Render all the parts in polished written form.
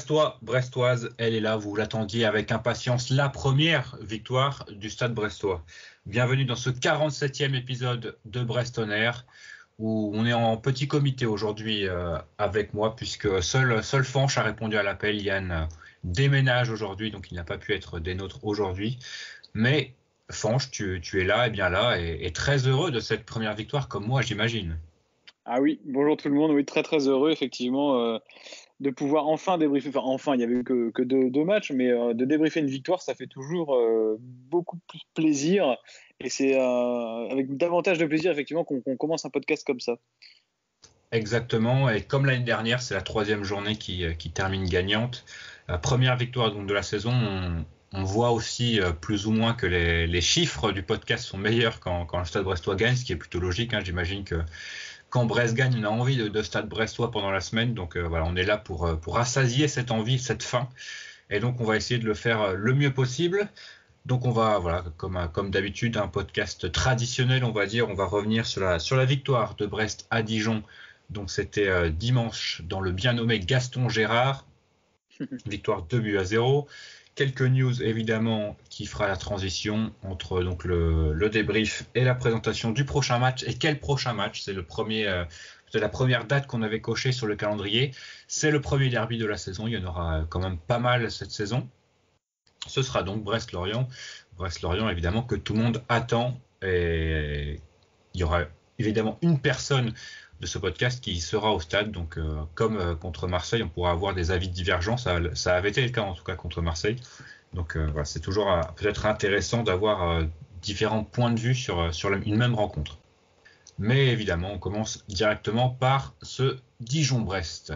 Brestois, Brestoise, elle est là, vous l'attendiez avec impatience, la première victoire du Stade Brestois. Bienvenue dans ce 47e épisode de Brest On Air, où on est en petit comité aujourd'hui avec moi, puisque seul Fanch a répondu à l'appel. Yann déménage aujourd'hui, donc il n'a pas pu être des nôtres aujourd'hui. Mais Fanch, tu es là, et bien là, et très heureux de cette première victoire, comme moi, j'imagine. Ah oui, bonjour tout le monde, oui, très très heureux effectivement de pouvoir enfin débriefer, il n'y avait eu que deux matchs, mais de débriefer une victoire, ça fait toujours beaucoup plus plaisir, et c'est avec davantage de plaisir effectivement qu'on commence un podcast comme ça. Exactement, et comme l'année dernière, c'est la troisième journée qui termine gagnante. La première victoire donc, de la saison, on voit aussi plus ou moins que les chiffres du podcast sont meilleurs quand le Stade Brestois gagne, ce qui est plutôt logique. J'imagine que quand Brest gagne, on a envie de Stade Brestois pendant la semaine. Donc voilà, on est là pour rassasier cette envie, cette faim. Et donc on va essayer de le faire le mieux possible. Donc on va, voilà, comme d'habitude, un podcast traditionnel, on va dire. On va revenir sur la victoire de Brest à Dijon. Donc c'était dimanche dans le bien nommé Gaston Gérard. Victoire 2-0. Quelques news évidemment qui fera la transition entre donc le débrief et la présentation du prochain match. Et quel prochain match? C'est la première date qu'on avait cochée sur le calendrier. C'est le premier derby de la saison. Il y en aura quand même pas mal cette saison. Ce sera donc Brest-Lorient. Brest-Lorient évidemment que tout le monde attend. Et il y aura évidemment une personne de ce podcast qui sera au stade. Donc, comme contre Marseille, on pourra avoir des avis divergents. Ça avait été le cas en tout cas contre Marseille. Donc, voilà, c'est toujours peut-être intéressant d'avoir différents points de vue sur une même rencontre. Mais évidemment, on commence directement par ce Dijon-Brest.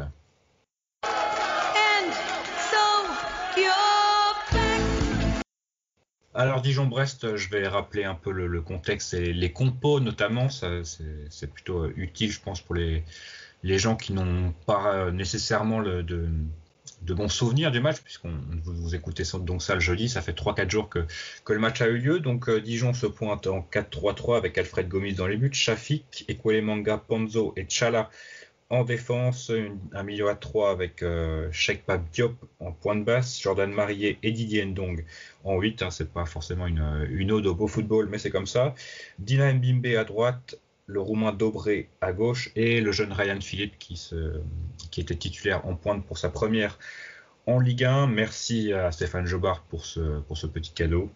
Alors Dijon-Brest, je vais rappeler un peu le contexte et les compos notamment. C'est plutôt utile, je pense, pour les gens qui n'ont pas nécessairement de bons souvenirs du match, puisqu'on vous écoutez donc ça le jeudi. Ça fait 3-4 jours que le match a eu lieu. Donc Dijon se pointe en 4-3-3 avec Alfred Gomis dans les buts, Shafik, Ekwelemanga, Ponzo et Tchala en défense, un milieu à 3 avec Cheikh Pape Diop en point de basse, Jordan Marié et Didier Ndong en 8. C'est pas forcément une ode au beau football, mais c'est comme ça. Dina Mbimbe à droite, le Roumain Dobré à gauche et le jeune Ryan Philippe qui était titulaire en pointe pour sa première en Ligue 1. Merci à Stéphane Jobard pour ce petit cadeau.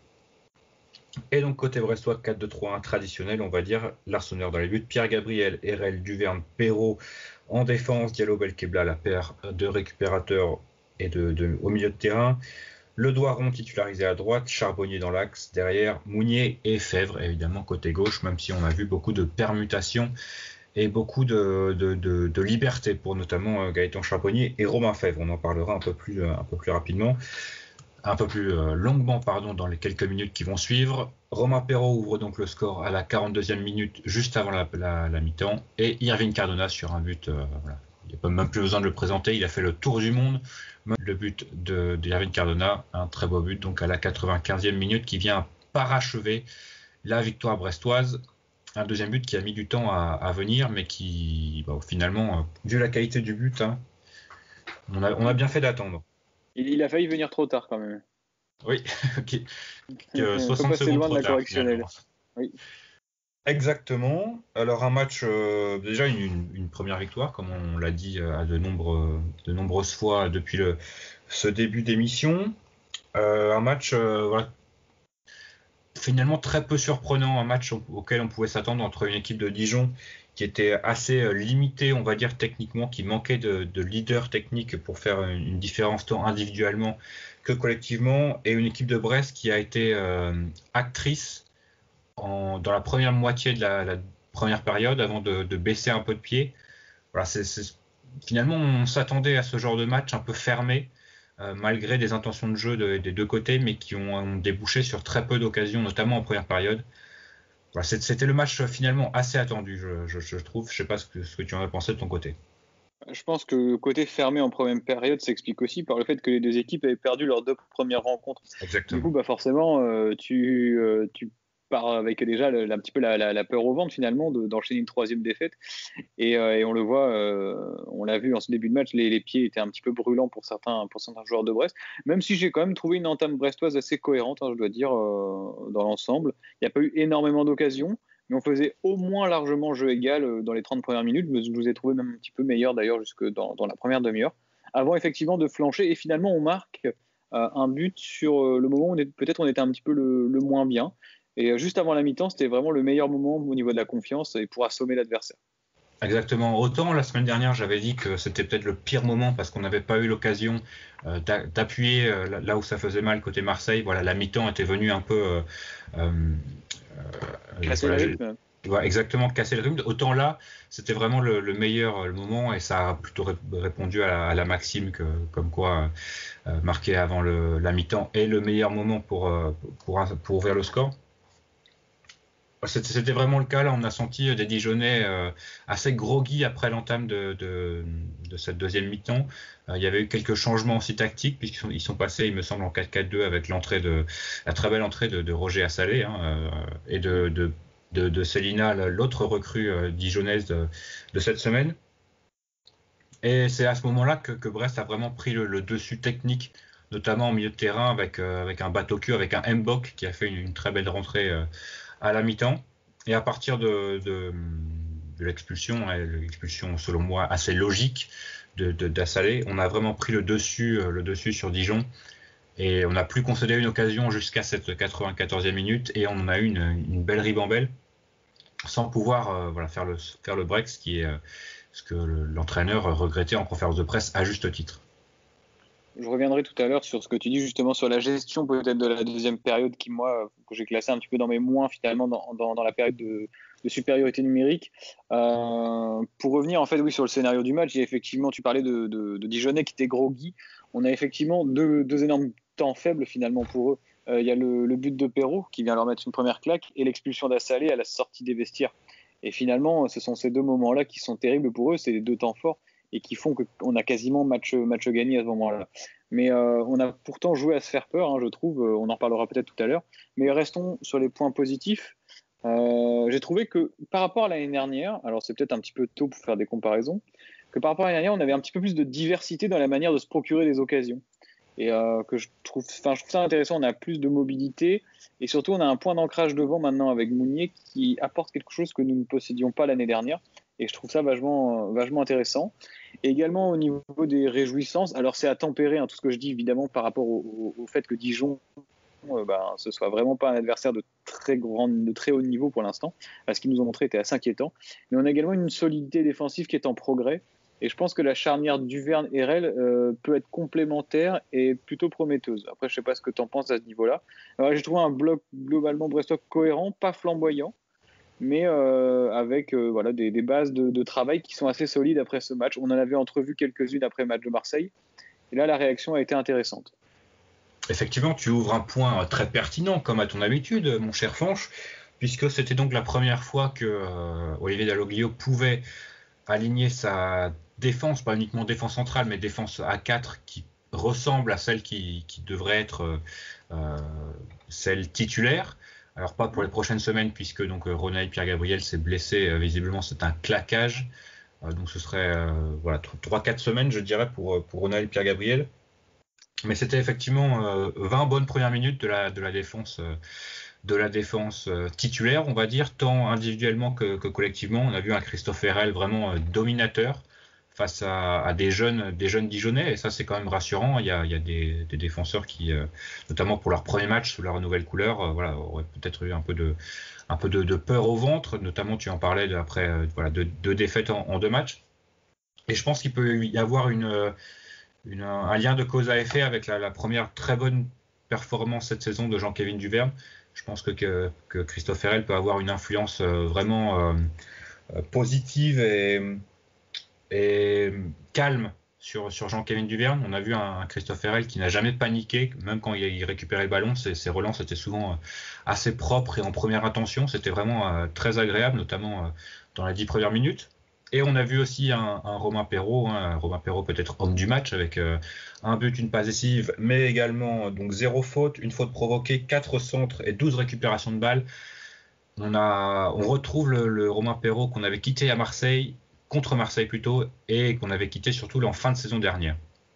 Et donc côté brestois, 4-2-3-1 traditionnel, on va dire. Larsonneur dans les buts, Pierre Gabriel, Erel, Duverne, Perrault en défense, Diallo, Belkebla, la paire de récupérateurs et au milieu de terrain. Le Doiron titularisé à droite, Charbonnier dans l'axe, derrière Mounier et Fèvre évidemment côté gauche, même si on a vu beaucoup de permutations et beaucoup de liberté pour notamment Gaëtan Charbonnier et Romain Fèvre. On en parlera un peu plus rapidement. Un peu plus longuement dans les quelques minutes qui vont suivre. Romain Perrault ouvre donc le score à la 42e minute, juste avant la mi-temps. Et Irving Cardona sur un but, voilà. Il n'y a même plus besoin de le présenter, il a fait le tour du monde. Le but de Irving Cardona, un très beau but, donc à la 95e minute, qui vient parachever la victoire brestoise. Un deuxième but qui a mis du temps à venir, mais qui, finalement, vu la qualité du but, on a bien fait d'attendre. Il a failli venir trop tard quand même. Oui, ok. 60 secondes loin de la correctionnelle. Oui. Exactement. Alors un match, déjà une première victoire, comme on l'a dit à de nombreuses fois depuis ce début d'émission. Un match voilà, finalement très peu surprenant, un match auquel on pouvait s'attendre entre une équipe de Dijon qui était assez limitée, on va dire techniquement, qui manquait de leader technique pour faire une différence tant individuellement que collectivement, et une équipe de Brest qui a été actrice dans la première moitié de la première période avant de baisser un peu de pied. Voilà, finalement, on s'attendait à ce genre de match un peu fermé, malgré des intentions de jeu des deux côtés, mais qui ont débouché sur très peu d'occasions, notamment en première période. Voilà, c'était le match finalement assez attendu, je trouve. Je sais pas ce que tu en as pensé de ton côté. Je pense que le côté fermé en première période s'explique aussi par le fait que les deux équipes avaient perdu leurs deux premières rencontres. Exactement. Du coup, forcément, tu avec déjà un petit peu la peur au ventre finalement d'enchaîner une troisième défaite. Et on le voit, on l'a vu en ce début de match, les pieds étaient un petit peu brûlants pour certains joueurs de Brest, même si j'ai quand même trouvé une entame brestoise assez cohérente, je dois dire, dans l'ensemble. Il n'y a pas eu énormément d'occasions, mais on faisait au moins largement jeu égal dans les 30 premières minutes. Je vous ai trouvé même un petit peu meilleur d'ailleurs jusque dans la première demi-heure, avant effectivement de flancher. Et finalement, on marque un but sur le moment où peut-être on était un petit peu le moins bien. Et juste avant la mi-temps, c'était vraiment le meilleur moment au niveau de la confiance et pour assommer l'adversaire. Exactement. Autant la semaine dernière, j'avais dit que c'était peut-être le pire moment parce qu'on n'avait pas eu l'occasion d'appuyer là où ça faisait mal côté Marseille. Voilà, la mi-temps était venue un peu casser le rythme. Exactement, casser le rythme. Autant là, c'était vraiment le meilleur le moment et ça a plutôt répondu à la maxime comme quoi marquer avant la mi-temps est le meilleur moment pour ouvrir le score. C'était vraiment le cas. Là, on a senti des Dijonais assez groggy après l'entame de cette deuxième mi-temps. Il y avait eu quelques changements aussi tactiques puisqu'ils sont passés, il me semble, en 4-4-2 avec la très belle entrée de Roger Assalé et de Célina, l'autre recrue dijonnaise de cette semaine. Et c'est à ce moment-là que Brest a vraiment pris le dessus technique, notamment au milieu de terrain avec un Batokyo, avec un Mbok qui a fait une très belle rentrée à la mi-temps. Et à partir de l'expulsion selon moi assez logique d'Assalé, on a vraiment pris le dessus sur Dijon. Et on n'a plus concédé une occasion jusqu'à cette 94e minute et on a eu une belle ribambelle sans pouvoir faire le break, ce que l'entraîneur regrettait en conférence de presse à juste titre. Je reviendrai tout à l'heure sur ce que tu dis justement sur la gestion peut-être de la deuxième période que j'ai classé un petit peu dans mes moins finalement dans la période de supériorité numérique. Pour revenir en fait sur le scénario du match, effectivement tu parlais de Dijonais qui étaient groggy. On a effectivement deux énormes temps faibles finalement pour eux. Il y a le but de Perrault qui vient leur mettre une première claque et l'expulsion d'Assalé à la sortie des vestiaires. Et finalement, ce sont ces deux moments-là qui sont terribles pour eux, c'est les deux temps forts et qui font qu'on a quasiment match gagné à ce moment-là. Mais on a pourtant joué à se faire peur, je trouve. On en reparlera peut-être tout à l'heure. Mais restons sur les points positifs. J'ai trouvé que par rapport à l'année dernière, alors c'est peut-être un petit peu tôt pour faire des comparaisons, que par rapport à l'année dernière, on avait un petit peu plus de diversité dans la manière de se procurer des occasions. Et que je trouve ça intéressant, on a plus de mobilité et surtout on a un point d'ancrage devant maintenant avec Mounier qui apporte quelque chose que nous ne possédions pas l'année dernière et je trouve ça vachement intéressant. Et également au niveau des réjouissances, alors c'est à tempérer tout ce que je dis évidemment par rapport au fait que Dijon ce soit vraiment pas un adversaire de très haut niveau pour l'instant, parce qu'ils nous ont montré était assez inquiétant, mais on a également une solidité défensive qui est en progrès. Et je pense que la charnière Duverne-Herel peut être complémentaire et plutôt prometteuse. Après, je ne sais pas ce que tu en penses à ce niveau-là. Alors, j'ai trouvé un bloc globalement brestois cohérent, pas flamboyant, mais avec des bases de travail qui sont assez solides après ce match. On en avait entrevu quelques-unes après le match de Marseille. Et là, la réaction a été intéressante. Effectivement, tu ouvres un point très pertinent, comme à ton habitude, mon cher Fanche, puisque c'était donc la première fois que Olivier Dalloglio pouvait aligner sa défense, pas uniquement défense centrale, mais défense à 4 qui ressemble à celle qui devrait être celle titulaire. Alors pas pour les prochaines semaines, puisque donc Ronald Pierre-Gabriel s'est blessé, visiblement c'est un claquage. Donc ce serait 3-4 semaines, je dirais, pour Ronald Pierre-Gabriel. Mais c'était effectivement 20 bonnes premières minutes de la défense. De la défense titulaire, on va dire, tant individuellement que collectivement. On a vu un Christophe Herrel vraiment dominateur face à des jeunes Dijonais, et ça c'est quand même rassurant. Il y a des défenseurs qui, notamment pour leur premier match sous leur nouvelle couleur, auraient peut-être eu un peu de peur au ventre, notamment tu en parlais après deux défaites en 2 matchs. Et je pense qu'il peut y avoir un lien de cause à effet avec la première très bonne performance cette saison de Jean-Kévin Duverne. Je pense que Christophe Herrel peut avoir une influence vraiment positive et calme sur Jean-Kévin Duverne. On a vu un Christophe Herrel qui n'a jamais paniqué, même quand il récupérait le ballon. Ses relances étaient souvent assez propres et en première intention. C'était vraiment très agréable, notamment dans les 10 premières minutes. Et on a vu aussi un Romain Perrault, Romain Perrault peut-être homme du match avec un but, une passe décisive, mais également donc 0 faute, une faute provoquée, 4 centres et 12 récupérations de balles. on retrouve le Romain Perraud qu'on avait quitté à Marseille, contre Marseille plutôt, et qu'on avait quitté surtout en fin de saison dernière.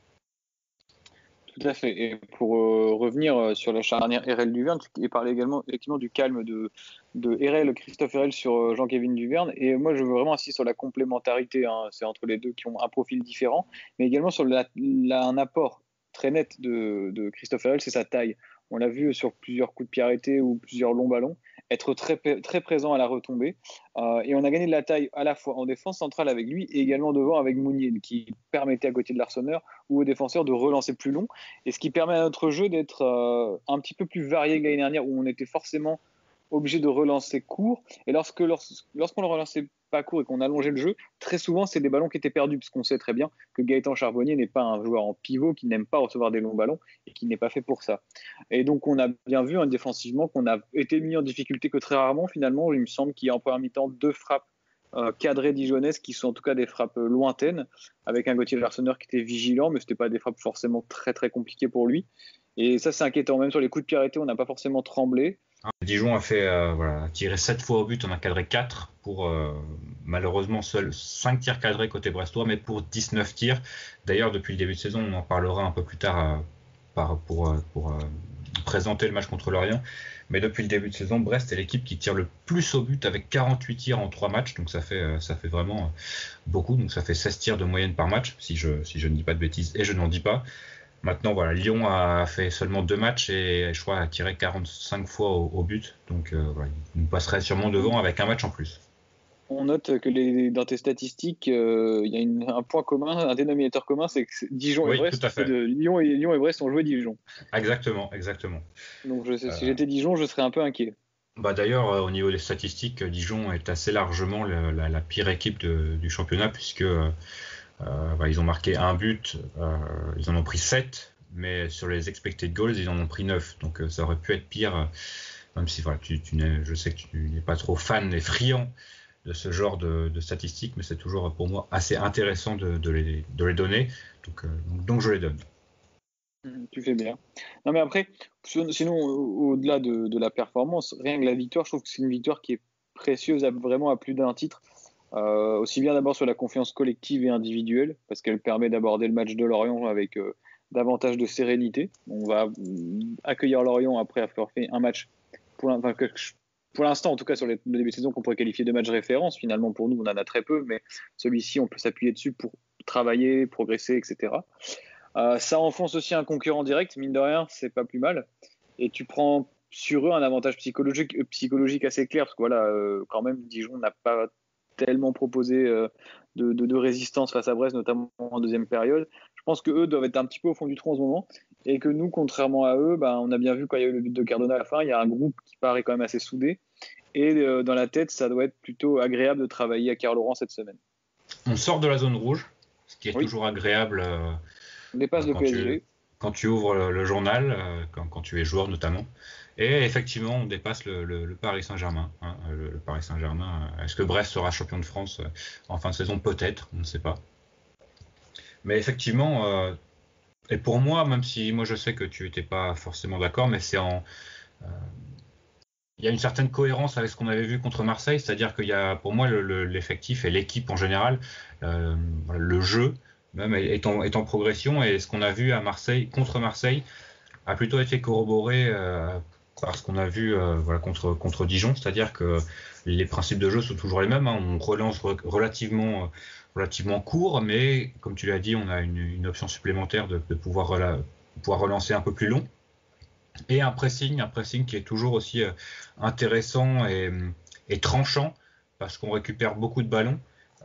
Tout à fait. Et pour revenir sur la charnière Herel Duverne, tu parlais également effectivement du calme de Herel, Christophe Herel sur Jean-Kévin Duverne. Et moi, je veux vraiment insister sur la complémentarité. Hein. C'est entre les deux qui ont un profil différent, mais également sur un apport très net de Christophe Herel, c'est sa taille. On l'a vu sur plusieurs coups de pied arrêtés ou plusieurs longs ballons, être très, très présent à la retombée. Et on a gagné de la taille à la fois en défense centrale avec lui et également devant avec Mounier, qui permettait à côté de l'Arseneur ou aux défenseurs de relancer plus long. Et ce qui permet à notre jeu d'être un petit peu plus varié que l'année dernière, où on était forcément obligé de relancer court. Et lorsqu'on le relançait pas court et qu'on allongeait le jeu, très souvent, c'est des ballons qui étaient perdus, parce qu'on sait très bien que Gaëtan Charbonnier n'est pas un joueur en pivot, qui n'aime pas recevoir des longs ballons et qui n'est pas fait pour ça. Et donc, on a bien vu défensivement qu'on a été mis en difficulté que très rarement, finalement. Il me semble qu'il y a en première mi-temps 2 frappes cadrées dijonnaises qui sont en tout cas des frappes lointaines, avec un Gauthier Larsonneur qui était vigilant, mais ce n'était pas des frappes forcément très très compliquées pour lui. Et ça, c'est inquiétant. Même sur les coups de pied arrêtés, on n'a pas forcément tremblé. Dijon a tiré 7 fois au but, on a cadré 4 pour malheureusement seuls 5 tirs cadrés côté brestois, mais pour 19 tirs. D'ailleurs, depuis le début de saison, on en parlera un peu plus tard pour présenter le match contre Lorient. Mais depuis le début de saison, Brest est l'équipe qui tire le plus au but avec 48 tirs en 3 matchs. Donc ça fait vraiment beaucoup. Donc ça fait 16 tirs de moyenne par match, si je ne dis pas de bêtises, et je n'en dis pas. Maintenant, voilà, Lyon a fait seulement 2 matchs et je crois a tiré 45 fois au but. Donc, voilà, il nous passerait sûrement devant avec un match en plus. On note que dans tes statistiques, il y a un point commun, un dénominateur commun, c'est que Dijon et Brest, tout à fait. Lyon et Brest ont joué Dijon. Exactement. Donc, si j'étais Dijon, je serais un peu inquiet. D'ailleurs, au niveau des statistiques, Dijon est assez largement la pire équipe du championnat, puisque ils ont marqué un but, ils en ont pris 7, mais sur les expected goals, ils en ont pris 9. Donc ça aurait pu être pire, même si voilà, je sais que tu n'es pas trop fan et friand de ce genre de statistiques, mais c'est toujours pour moi assez intéressant de les donner. Donc je les donne. Tu fais bien. Non, mais après, sinon, au-delà de la performance, rien que la victoire, je trouve que c'est une victoire qui est précieuse vraiment à plus d'un titre. Aussi bien d'abord sur la confiance collective et individuelle, parce qu'elle permet d'aborder le match de Lorient avec davantage de sérénité. On va accueillir Lorient après avoir fait un match, pour l'instant en tout cas sur le début de saison, qu'on pourrait qualifier de match référence. Finalement pour nous on en a très peu, mais celui-ci on peut s'appuyer dessus pour travailler, progresser, etc. Ça enfonce aussi un concurrent direct, mine de rien, c'est pas plus mal. Et tu prends sur eux un avantage psychologique assez clair, parce que voilà, quand même Dijon n'a pas tellement proposé de résistance face à Brest, notamment en deuxième période. Je pense qu'eux doivent être un petit peu au fond du trou en ce moment, et que nous, contrairement à eux, on a bien vu quand il y a eu le but de Cardona à la fin, il y a un groupe qui paraît quand même assez soudé, et dans la tête, ça doit être plutôt agréable de travailler à Carl-Laurent cette semaine. On sort de la zone rouge, ce qui est toujours agréable. On dépasse le PSG. Quand tu ouvres le journal, quand tu es joueur notamment. Et effectivement, on dépasse le Paris Saint-Germain. Hein, le Paris Saint-Germain. Est-ce que Brest sera champion de France en fin de saison? Peut-être, on ne sait pas. Mais effectivement, et pour moi, même si moi je sais que tu n'étais pas forcément d'accord, mais il y a une certaine cohérence avec ce qu'on avait vu contre Marseille, c'est-à-dire qu'il y a pour moi l'effectif et l'équipe en général, le jeu même est en progression, et ce qu'on a vu à Marseille contre Marseille a plutôt été corroboré par ce qu'on a vu contre Dijon, c'est-à-dire que les principes de jeu sont toujours les mêmes, hein. On relance relativement court, mais comme tu l'as dit, on a une option supplémentaire de pouvoir relancer un peu plus long, et un pressing qui est toujours aussi intéressant et tranchant, parce qu'on récupère beaucoup de ballons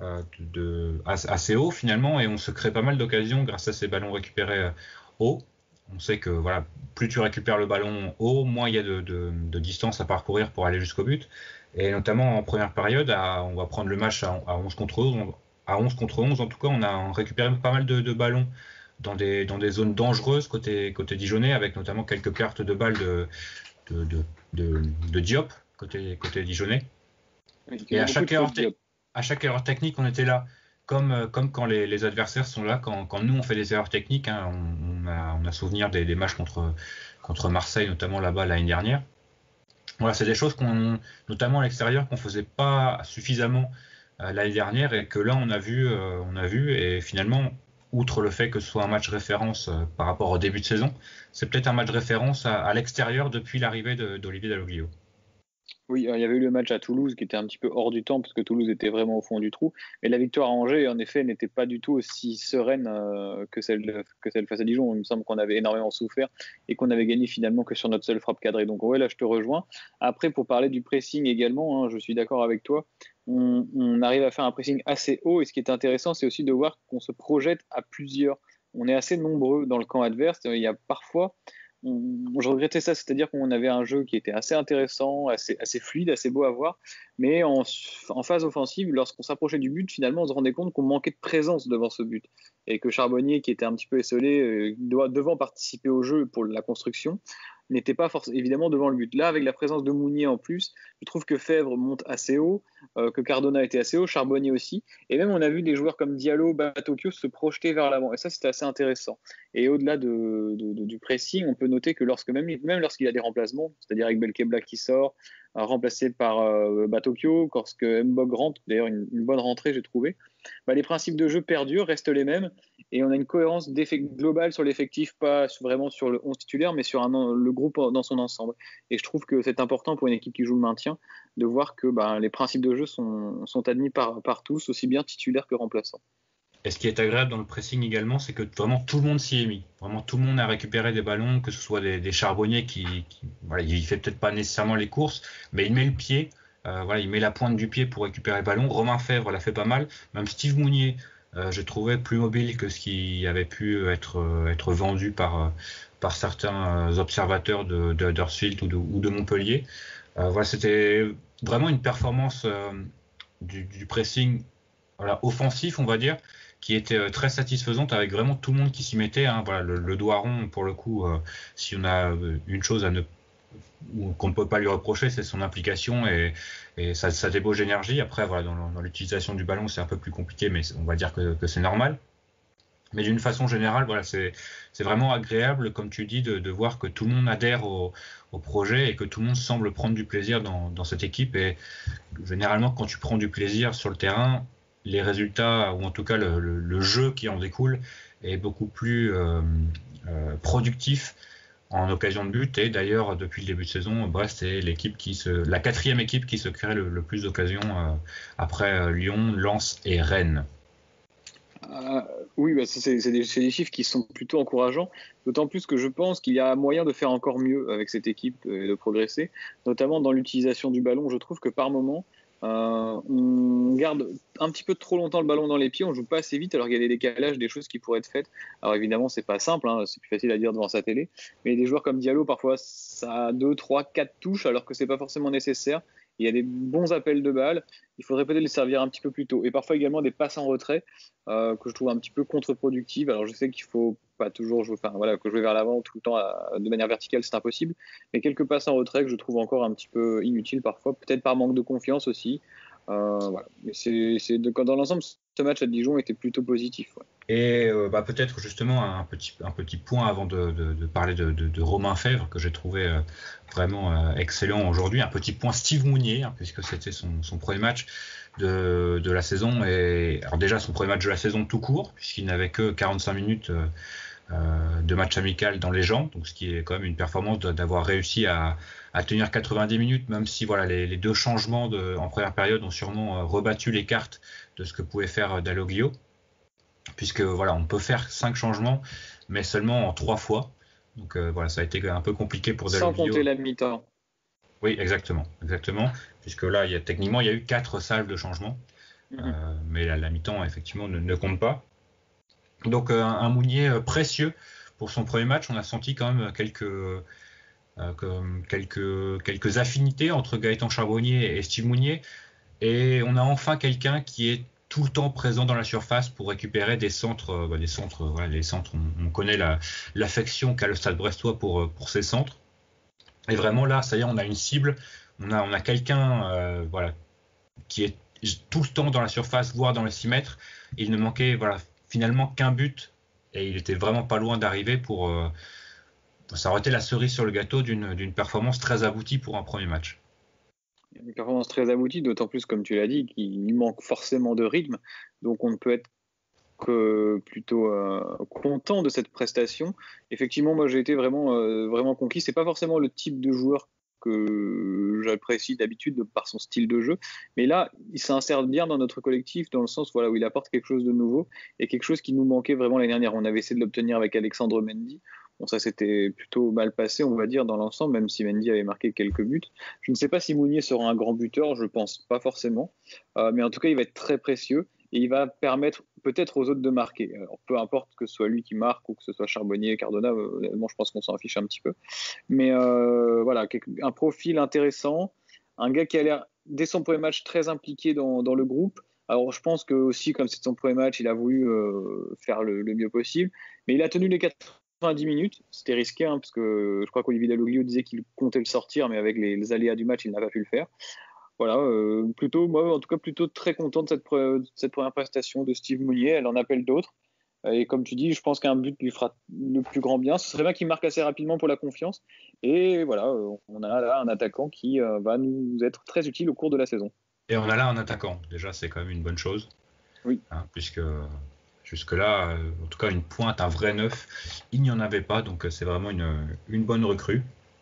assez haut finalement, et on se crée pas mal d'occasions grâce à ces ballons récupérés haut. On sait que voilà, plus tu récupères le ballon haut, moins il y a de distance à parcourir pour aller jusqu'au but. Et notamment en première période, on va prendre le match à 11 contre 11. À 11 contre 11, en tout cas, on a récupéré pas mal de ballons dans des zones dangereuses côté dijonnais, avec notamment quelques pertes de balles de Diop côté dijonnais. Et à chaque erreur technique, on était là. Comme quand les adversaires sont là, quand nous on fait des erreurs techniques, hein, on a souvenir des matchs contre Marseille, notamment là-bas l'année dernière. Voilà, c'est des choses notamment à l'extérieur, qu'on faisait pas suffisamment l'année dernière et que là on a vu et finalement, outre le fait que ce soit un match référence par rapport au début de saison, c'est peut-être un match référence à l'extérieur depuis l'arrivée d'Olivier Dalloglio. Oui, il y avait eu le match à Toulouse qui était un petit peu hors du temps parce que Toulouse était vraiment au fond du trou. Mais la victoire à Angers, en effet, n'était pas du tout aussi sereine que celle face à Dijon. Il me semble qu'on avait énormément souffert et qu'on avait gagné finalement que sur notre seule frappe cadrée. Donc ouais, là, je te rejoins. Après, pour parler du pressing également, hein, je suis d'accord avec toi. On arrive à faire un pressing assez haut et ce qui est intéressant, c'est aussi de voir qu'on se projette à plusieurs. On est assez nombreux dans le camp adverse. Il y a parfois je regrettais ça, c'est-à-dire qu'on avait un jeu qui était assez intéressant, assez fluide, assez beau à voir, mais en phase offensive, lorsqu'on s'approchait du but, finalement, on se rendait compte qu'on manquait de présence devant ce but et que Charbonnier, qui était un petit peu esselé, devant participer au jeu pour la construction, n'était pas évidemment devant le but. Là, avec la présence de Mounier en plus, je trouve que Fèvre monte assez haut, que Cardona était assez haut, Charbonnier aussi, et même on a vu des joueurs comme Diallo, Batokyo se projeter vers l'avant, et ça c'était assez intéressant. Et au-delà du pressing, on peut noter que même lorsqu'il y a des remplacements, c'est-à-dire avec Belkebla qui sort, remplacé par Batokyo, lorsque Mbog rentre, d'ailleurs une bonne rentrée j'ai trouvé, les principes de jeu perdurent, restent les mêmes, et on a une cohérence globale sur l'effectif, pas vraiment sur le 11 titulaire, mais sur le groupe dans son ensemble. Et je trouve que c'est important pour une équipe qui joue le maintien de voir que les principes de jeu sont admis par tous, aussi bien titulaires que remplaçants. Et ce qui est agréable dans le pressing également, c'est que vraiment tout le monde s'y est mis. Vraiment tout le monde a récupéré des ballons, que ce soit des charbonniers voilà, il fait peut-être pas nécessairement les courses, mais il met le pied, voilà, il met la pointe du pied pour récupérer le ballon. Romain Fèvre l'a fait pas mal. Même Steve Mounier, je trouvais plus mobile que ce qui avait pu être vendu par certains observateurs de Huddersfield ou de Montpellier. Voilà, c'était vraiment une performance du pressing, voilà, offensif, on va dire, qui était très satisfaisante avec vraiment tout le monde qui s'y mettait. Hein. Voilà, le doigt rond, pour le coup, si on a une chose qu'on ne peut pas lui reprocher, c'est son implication et sa débauche d'énergie. Après, voilà, dans l'utilisation du ballon, c'est un peu plus compliqué, mais on va dire que c'est normal. Mais d'une façon générale, voilà, c'est vraiment agréable, comme tu dis, de voir que tout le monde adhère au projet et que tout le monde semble prendre du plaisir dans cette équipe. Et généralement, quand tu prends du plaisir sur le terrain, les résultats, ou en tout cas le jeu qui en découle, est beaucoup plus productif en occasion de but. Et d'ailleurs, depuis le début de saison, Brest est la quatrième équipe qui se crée le plus d'occasions après Lyon, Lens et Rennes. Euh, oui, c'est des chiffres qui sont plutôt encourageants, d'autant plus que je pense qu'il y a moyen de faire encore mieux avec cette équipe et de progresser, notamment dans l'utilisation du ballon. Je trouve que par moment, on garde un petit peu trop longtemps le ballon dans les pieds, on joue pas assez vite alors qu'il y a des décalages, des choses qui pourraient être faites. Alors évidemment, c'est pas simple, hein, c'est plus facile à dire devant sa télé, mais des joueurs comme Diallo, parfois, ça a 2, 3, 4 touches alors que c'est pas forcément nécessaire. Il y a des bons appels de balles, il faudrait peut-être les servir un petit peu plus tôt. Et parfois également des passes en retrait que je trouve un petit peu contre-productives. Alors je sais qu'il faut pas toujours jouer, que jouer vers l'avant tout le temps de manière verticale, c'est impossible. Mais quelques passes en retrait que je trouve encore un petit peu inutiles parfois, peut-être par manque de confiance aussi. Voilà. Mais dans l'ensemble, ce match à Dijon était plutôt positif. Ouais. Et peut-être justement un petit point avant de parler de Romain Fèvre que j'ai trouvé vraiment excellent aujourd'hui. Un petit point Steve Mounier, hein, puisque c'était son premier match de la saison. Et alors déjà son premier match de la saison tout court, puisqu'il n'avait que 45 minutes de match amical dans les jambes, donc ce qui est quand même une performance d'avoir réussi à tenir 90 minutes, même si voilà les deux changements en première période ont sûrement rebattu les cartes de ce que pouvait faire Dalloglio. Puisque voilà, on peut faire 5 changements, mais seulement en 3 fois. Donc voilà, ça a été un peu compliqué pour Sans Dalloglio. compter la mi-temps. Oui, exactement. Puisque là, techniquement, il y a eu 4 salves de changement, mais la mi-temps, effectivement, ne compte pas. Donc un Mounier précieux pour son premier match. On a senti quand même quelques affinités entre Gaëtan Charbonnier et Steve Mounier. Et on a enfin quelqu'un qui est tout le temps présent dans la surface pour récupérer des centres. Les centres, on connaît l'affection qu'a le Stade Brestois pour ces centres. Et vraiment là, ça y est, on a une cible. On a quelqu'un qui est tout le temps dans la surface, voire dans les 6 mètres. Il ne manquait finalement qu'un but. Et il était vraiment pas loin d'arriver ça aurait été la cerise sur le gâteau d'une performance très aboutie pour un premier match. Une performance très aboutie, d'autant plus, comme tu l'as dit, qu'il manque forcément de rythme. Donc on ne peut être que plutôt content de cette prestation. Effectivement, moi j'ai été vraiment conquis. C'est pas forcément le type de joueur que j'apprécie d'habitude par son style de jeu, mais là il s'insère bien dans notre collectif dans le sens où il apporte quelque chose de nouveau et quelque chose qui nous manquait vraiment l'année dernière. On avait essayé de l'obtenir avec Alexandre Mendy. Bon, ça s'était plutôt mal passé, on va dire, dans l'ensemble, même si Mendy avait marqué quelques buts. Je ne sais pas si Mounier sera un grand buteur, je pense pas forcément, mais en tout cas il va être très précieux. Et il va permettre peut-être aux autres de marquer. Alors, peu importe que ce soit lui qui marque ou que ce soit Charbonnier, Cardona, honnêtement, je pense qu'on s'en fiche un petit peu. Mais voilà, un profil intéressant, un gars qui a l'air, dès son premier match, très impliqué dans le groupe. Alors, je pense que aussi, comme c'est son premier match, il a voulu faire le mieux possible. Mais il a tenu les 90 minutes. C'était risqué, hein, parce que je crois qu'Olivier Dalloglio disait qu'il comptait le sortir, mais avec les aléas du match, il n'a pas pu le faire. Voilà, moi, en tout cas, plutôt très content de cette première prestation de Steve Mounier. Elle en appelle d'autres. Et comme tu dis, je pense qu'un but lui fera le plus grand bien. Ce serait bien qu'il marque assez rapidement pour la confiance. Et voilà, on a là un attaquant qui va nous être très utile au cours de la saison. Et on a là un attaquant. Déjà, c'est quand même une bonne chose. Oui. Hein, puisque jusque-là, en tout cas, une pointe, un vrai neuf, il n'y en avait pas. Donc, c'est vraiment une bonne recrue.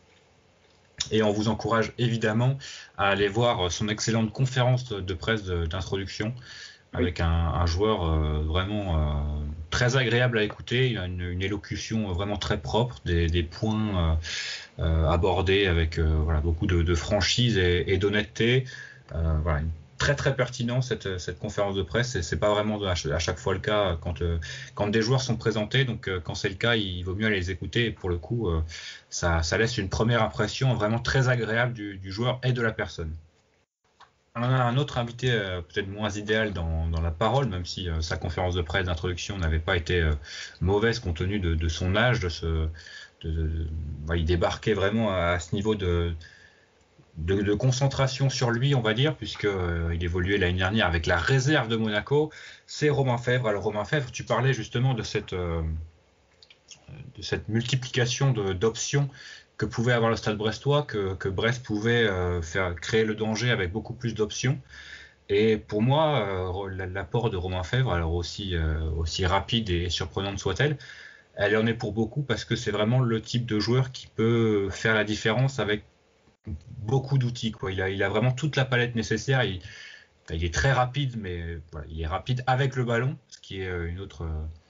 Et on vous encourage évidemment à aller voir son excellente conférence de presse d'introduction avec un joueur vraiment très agréable à écouter. Il a une élocution vraiment très propre, des points abordés avec beaucoup de franchise et d'honnêteté. Voilà, très très pertinent cette conférence de presse, et c'est pas vraiment à chaque fois le cas quand des joueurs sont présentés. Donc quand c'est le cas, il vaut mieux aller les écouter, et pour le coup ça laisse une première impression vraiment très agréable du joueur et de la personne. On a un autre invité peut-être moins idéal dans la parole, même si sa conférence de presse d'introduction n'avait pas été mauvaise compte tenu de son âge, il débarquait vraiment à ce niveau de concentration sur lui, on va dire, puisque il évoluait l'année dernière avec la réserve de Monaco. C'est Romain Fèvre. Alors Romain Fèvre, tu parlais justement de cette multiplication d'options que pouvait avoir le Stade Brestois, que Brest pouvait faire créer le danger avec beaucoup plus d'options. Et pour moi, l'apport de Romain Fèvre, alors aussi rapide et surprenante soit-elle, elle en est pour beaucoup, parce que c'est vraiment le type de joueur qui peut faire la différence avec beaucoup d'outils, quoi. Il a vraiment toute la palette nécessaire. Il est très rapide, mais voilà, il est rapide avec le ballon, ce qui est une autre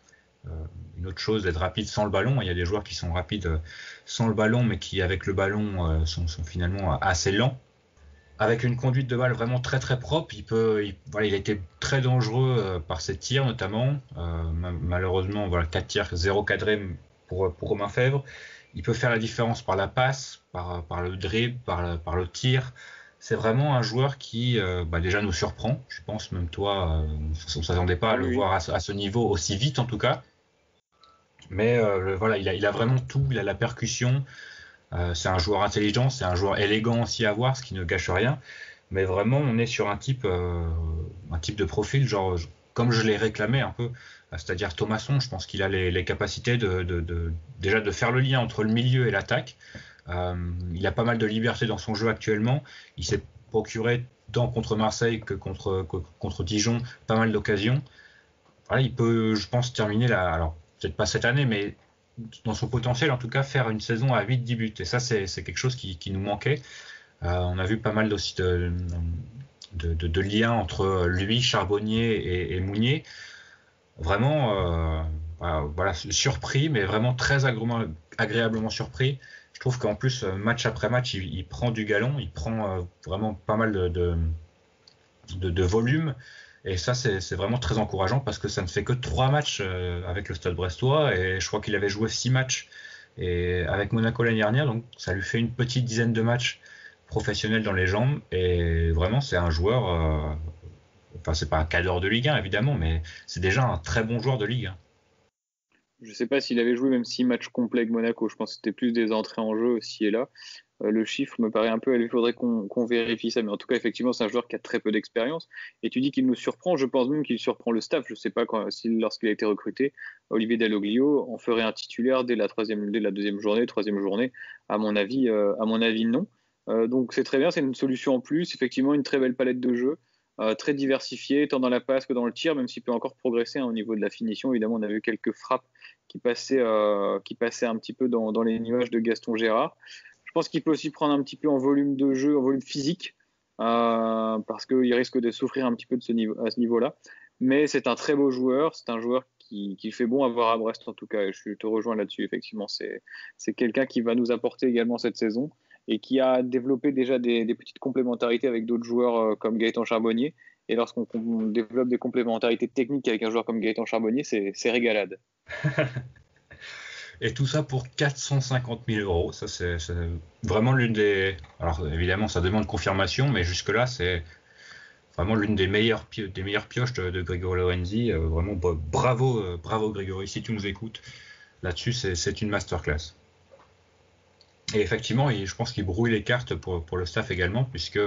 chose d'être rapide sans le ballon. Il y a des joueurs qui sont rapides sans le ballon, mais qui avec le ballon sont finalement assez lents. Avec une conduite de balle vraiment très très propre, il a été très dangereux par ses tirs notamment. Malheureusement, 4 tirs, 0 cadré pour Romain Fèvre. Il peut faire la différence par la passe, par le dribble, par le tir. C'est vraiment un joueur qui déjà nous surprend. Je pense même toi, on ne s'attendait pas à le voir à ce niveau aussi vite en tout cas. Mais il a vraiment tout. Il a la percussion. C'est un joueur intelligent, c'est un joueur élégant aussi à voir, ce qui ne gâche rien. Mais vraiment, on est sur un type de profil, genre comme je l'ai réclamé un peu, c'est-à-dire Thomasson. Je pense qu'il a les capacités déjà de faire le lien entre le milieu et l'attaque. Il a pas mal de liberté dans son jeu actuellement. Il s'est procuré tant contre Marseille que contre Dijon pas mal d'occasions. Voilà, il peut, je pense, terminer alors peut-être pas cette année, mais dans son potentiel, en tout cas, faire une saison à 8-10 buts. Et ça, c'est quelque chose qui nous manquait. On a vu pas mal aussi de liens entre lui, Charbonnier et Mounier. Vraiment, surpris, mais vraiment très agréablement surpris. Je trouve qu'en plus, match après match, il prend du galon, il prend vraiment pas mal de volume. Et ça, c'est vraiment très encourageant, parce que ça ne fait que 3 matchs avec le Stade Brestois, et je crois qu'il avait joué 6 matchs avec Monaco l'année dernière, donc ça lui fait une petite dizaine de matchs professionnels dans les jambes. Et vraiment, c'est un joueur, c'est pas un cadre de Ligue 1 évidemment, mais c'est déjà un très bon joueur de Ligue 1. Je ne sais pas s'il avait joué même 6 matchs complets avec Monaco. Je pense que c'était plus des entrées en jeu aussi et là. Le chiffre me paraît un peu, il faudrait qu'on vérifie ça. Mais en tout cas, effectivement, c'est un joueur qui a très peu d'expérience. Et tu dis qu'il nous surprend. Je pense même qu'il surprend le staff. Je ne sais pas lorsqu'il a été recruté, Olivier Dalloglio en ferait un titulaire dès la deuxième journée, troisième journée. À mon avis, non. Donc c'est très bien. C'est une solution en plus. Effectivement, une très belle palette de jeux. Très diversifiée, tant dans la passe que dans le tir, même s'il peut encore progresser au niveau de la finition. Évidemment, on a vu quelques frappes qui passaient un petit peu dans les nuages de Gaston Gérard. Je pense qu'il peut aussi prendre un petit peu en volume de jeu, en volume physique, parce qu'il risque de souffrir un petit peu à ce niveau-là. Mais c'est un très beau joueur, c'est un joueur qui fait bon à voir à Brest en tout cas, et je te rejoins là-dessus, effectivement. C'est quelqu'un qui va nous apporter également cette saison et qui a développé déjà des petites complémentarités avec d'autres joueurs comme Gaëtan Charbonnier. Et lorsqu'on développe des complémentarités techniques avec un joueur comme Gaëtan Charbonnier, c'est régalade. Et tout ça pour 450 000 euros. Ça, c'est vraiment l'une des. Alors, évidemment, ça demande confirmation, mais jusque-là, c'est vraiment l'une des meilleures pioches de Grégory Lorenzi. Vraiment, bravo Grégory, si tu nous écoutes. Là-dessus, c'est une masterclass. Et effectivement, je pense qu'il brouille les cartes pour le staff également, puisque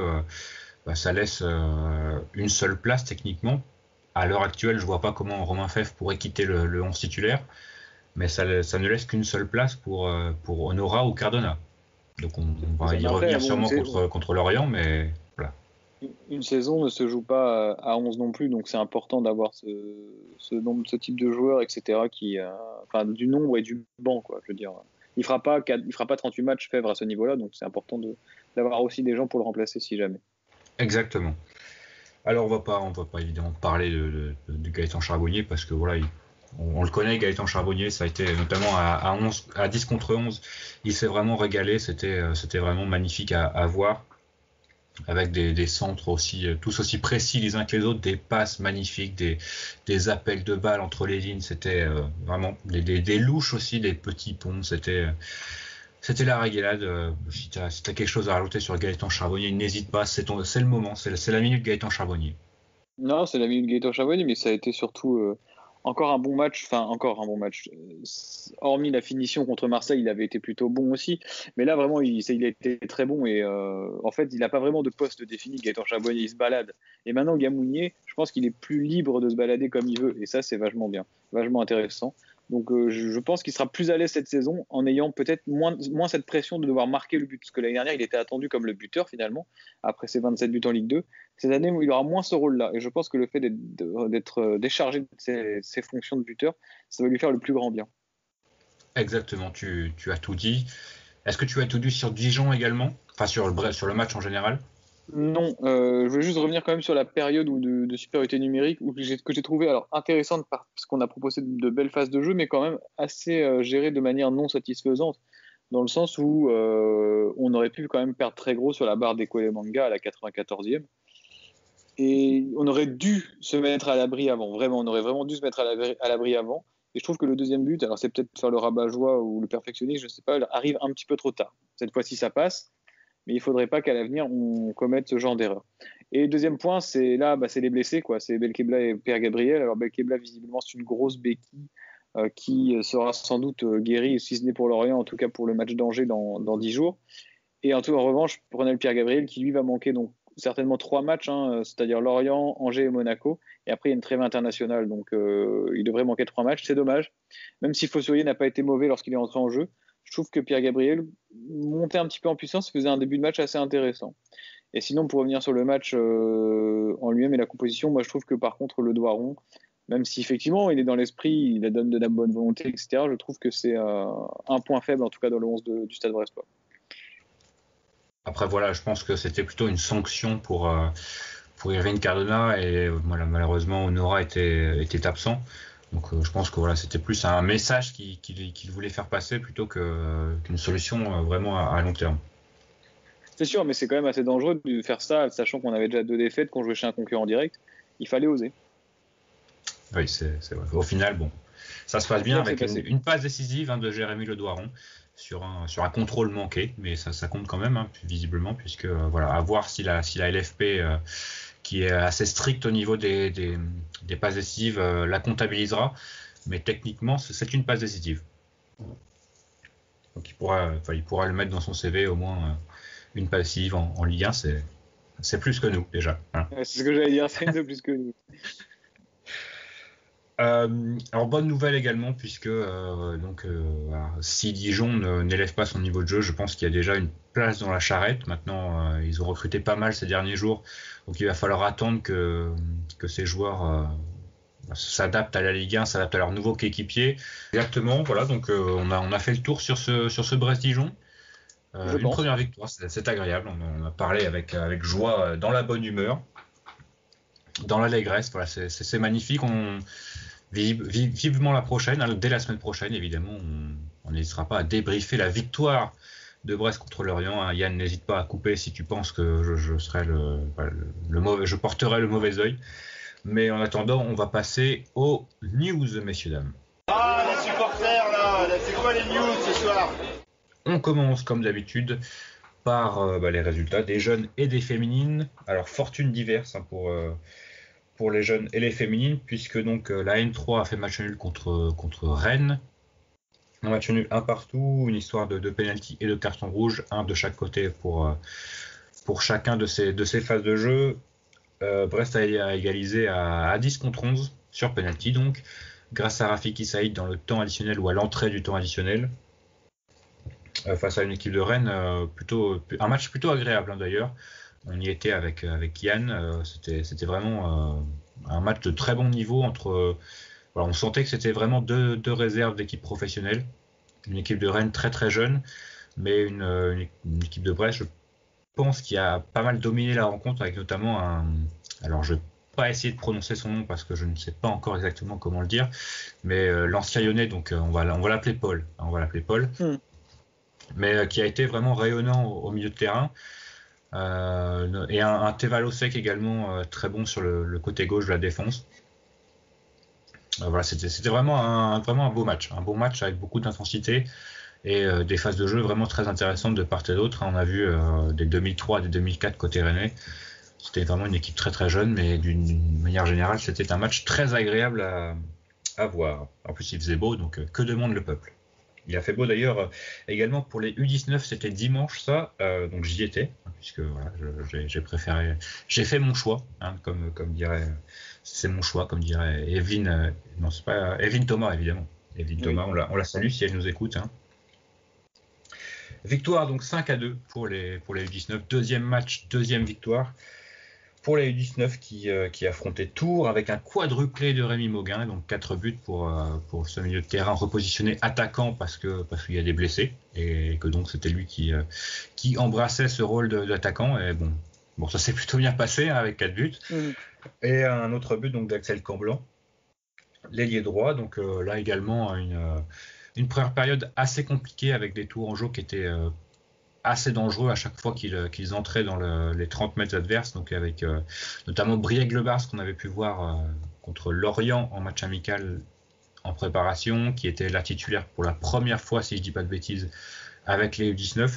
ça laisse une seule place techniquement. À l'heure actuelle, je vois pas comment Romain Fèvre pourrait quitter le 11 titulaire. Mais ça ne laisse qu'une seule place pour Honora ou Cardona. Donc on va y revenir sûrement contre Lorient, mais voilà. Une saison ne se joue pas à 11 non plus, donc c'est important d'avoir ce type de joueurs, etc., du nombre et du banc, quoi, je veux dire. Il fera pas 38 matchs Fèvre à ce niveau-là, donc c'est important d'avoir aussi des gens pour le remplacer si jamais. Exactement. Alors on va pas évidemment parler de Gaëtan Charbonnier parce que voilà, on le connaît, Gaëtan Charbonnier, ça a été notamment à 10 contre 11, il s'est vraiment régalé, c'était vraiment magnifique à voir, avec des centres tous aussi précis les uns que les autres, des passes magnifiques, des appels de balles entre les lignes, c'était vraiment des louches aussi, des petits ponts, c'était la régalade. Si t'as quelque chose à rajouter sur Gaëtan Charbonnier, n'hésite pas, c'est le moment, c'est la minute Gaëtan Charbonnier. Non, c'est la minute Gaëtan Charbonnier, mais ça a été surtout encore un bon match. Enfin, encore un bon match. Hormis la finition contre Marseille, il avait été plutôt bon aussi. Mais là, vraiment, il a été très bon. Et en fait, il n'a pas vraiment de poste défini, Gaëtan Charbonnier. Il se balade. Et maintenant, Gamounier, je pense qu'il est plus libre de se balader comme il veut. Et ça, c'est vachement bien, vachement intéressant. Donc je pense qu'il sera plus à l'aise cette saison en ayant peut-être moins cette pression de devoir marquer le but. Parce que l'année dernière, il était attendu comme le buteur finalement, après ses 27 buts en Ligue 2. Cette année, il aura moins ce rôle-là. Et je pense que le fait d'être déchargé de ses fonctions de buteur, ça va lui faire le plus grand bien. Exactement, tu as tout dit. Est-ce que tu as tout dit sur Dijon également? Enfin, sur le match en général? Non, je veux juste revenir quand même sur la période de supériorité numérique que j'ai trouvé alors intéressante parce qu'on a proposé de belles phases de jeu, mais quand même assez gérées de manière non satisfaisante, dans le sens où on aurait pu quand même perdre très gros sur la barre d'Ekwelemanga à la 94e. Et on aurait dû se mettre à l'abri avant, vraiment, on aurait vraiment dû se mettre à l'abri avant. Et je trouve que le deuxième but, alors c'est peut-être faire le rabat-joie ou le perfectionnisme, je ne sais pas, arrive un petit peu trop tard. Cette fois-ci, ça passe. Mais il ne faudrait pas qu'à l'avenir, on commette ce genre d'erreur. Et deuxième point, c'est les blessés, quoi. C'est Belkebla et Pierre Gabriel. Alors Belkebla, visiblement, c'est une grosse béquille qui sera sans doute guérie, si ce n'est pour Lorient, en tout cas pour le match d'Angers dans 10 jours. Et en revanche, prenez le Pierre Gabriel qui, lui, va manquer donc certainement 3 matchs, c'est-à-dire Lorient, Angers et Monaco. Et après, il y a une trêve internationale, donc il devrait manquer 3 matchs. C'est dommage. Même si Fossoyé n'a pas été mauvais lorsqu'il est entré en jeu, je trouve que Pierre Gabriel montait un petit peu en puissance, faisait un début de match assez intéressant. Et sinon, pour revenir sur le match en lui-même et la composition, moi je trouve que par contre le Doiron, même si effectivement il est dans l'esprit, il donne de la bonne volonté, etc., je trouve que c'est un point faible en tout cas dans le 11 du Stade Brestois. Après voilà, je pense que c'était plutôt une sanction pour Irvine Cardona et voilà, malheureusement Honora était absent. Donc je pense que voilà, c'était plus un message qu'il voulait faire passer plutôt qu'une solution vraiment à long terme. C'est sûr, mais c'est quand même assez dangereux de faire ça, sachant qu'on avait déjà 2 défaites, qu'on jouait chez un concurrent direct. Il fallait oser. Oui, c'est vrai. Au final, bon, ça se passe bien avec une passe décisive de Jérémy Le Doiron sur un contrôle manqué, mais ça compte quand même, visiblement, puisque voilà, à voir si la LFP qui est assez stricte au niveau des passes décisives la comptabilisera, mais techniquement c'est une passe décisive. Donc il pourra le mettre dans son CV au moins une passe décisive en Ligue 1, c'est plus que nous déjà. Hein. Ouais, c'est ce que j'allais dire, c'est une de plus que nous. Alors bonne nouvelle également puisque si Dijon n'élève pas son niveau de jeu, je pense qu'il y a déjà une place dans la charrette. Maintenant, ils ont recruté pas mal ces derniers jours, donc il va falloir attendre que ces joueurs s'adaptent à la Ligue 1, s'adaptent à leur nouveau coéquipier. Exactement, voilà. Donc on a fait le tour sur ce Brest-Dijon. Une première victoire, c'est agréable. On a parlé avec joie, dans la bonne humeur, dans l'allégresse. Voilà, c'est magnifique. Vivement la prochaine, dès la semaine prochaine, évidemment, on n'hésitera pas à débriefer la victoire de Brest contre Lorient. Hein. Yann, n'hésite pas à couper si tu penses que je serai je porterai le mauvais œil. Mais en attendant, on va passer aux news, messieurs, dames. Ah, les supporters, là, c'est quoi les news ce soir? On commence, comme d'habitude, par les résultats des jeunes et des féminines. Alors, fortune diverse hein, pour les jeunes et les féminines, puisque donc la N3 a fait match nul contre Rennes. Un match nul un partout, une histoire de pénalty et de carton rouge, un de chaque côté pour chacun de ces phases de jeu. Brest a égalisé à 10 contre 11 sur pénalty donc, grâce à Rafiki Saïd dans le temps additionnel ou à l'entrée du temps additionnel. Face à une équipe de Rennes, un match plutôt agréable hein, d'ailleurs. On y était avec Yann, c'était vraiment un match de très bon niveau. On sentait que c'était vraiment deux réserves d'équipes professionnelles. Une équipe de Rennes très très jeune, mais une équipe de Brest, je pense, qui a pas mal dominé la rencontre, avec notamment alors je vais pas essayer de prononcer son nom parce que je ne sais pas encore exactement comment le dire, mais l'ancien Lyonnais, donc on va l'appeler Paul. On va l'appeler Paul. Mais qui a été vraiment rayonnant au milieu de terrain. Et un Tevalo Sec également très bon sur le côté gauche de la défense. Voilà, c'était vraiment un beau match. Un bon match avec beaucoup d'intensité et des phases de jeu vraiment très intéressantes de part et d'autre. On a vu des 2003, des 2004 côté rennais. C'était vraiment une équipe très très jeune, mais d'une manière générale, c'était un match très agréable à voir. En plus, il faisait beau, donc que demande le peuple? Il a fait beau d'ailleurs également pour les U19, c'était dimanche ça, donc j'y étais, puisque voilà, j'ai fait mon choix, hein, comme dirait, c'est mon choix, comme dirait Evelyne, non c'est pas Evelyne Thomas évidemment, Evelyne Thomas, on la salue si elle nous écoute. Hein. Victoire donc 5-2 pour les U19, deuxième match, deuxième victoire. Pour les U19 qui affrontait Tours avec un quadruplé de Rémi Mauguin, donc 4 buts pour ce milieu de terrain repositionné attaquant parce qu'il y a des blessés et que donc c'était lui qui embrassait ce rôle d'attaquant. Et bon, ça s'est plutôt bien passé hein, avec 4 buts. Et un autre but donc d'Axel Camblan, l'ailier droit. Donc là également une première période assez compliquée avec des tourangeaux qui étaient assez dangereux à chaque fois qu'ils entraient dans les 30 mètres adverses, donc avec notamment Brieg-Lebars qu'on avait pu voir contre Lorient en match amical en préparation, qui était la titulaire pour la première fois, si je dis pas de bêtises, avec les U19.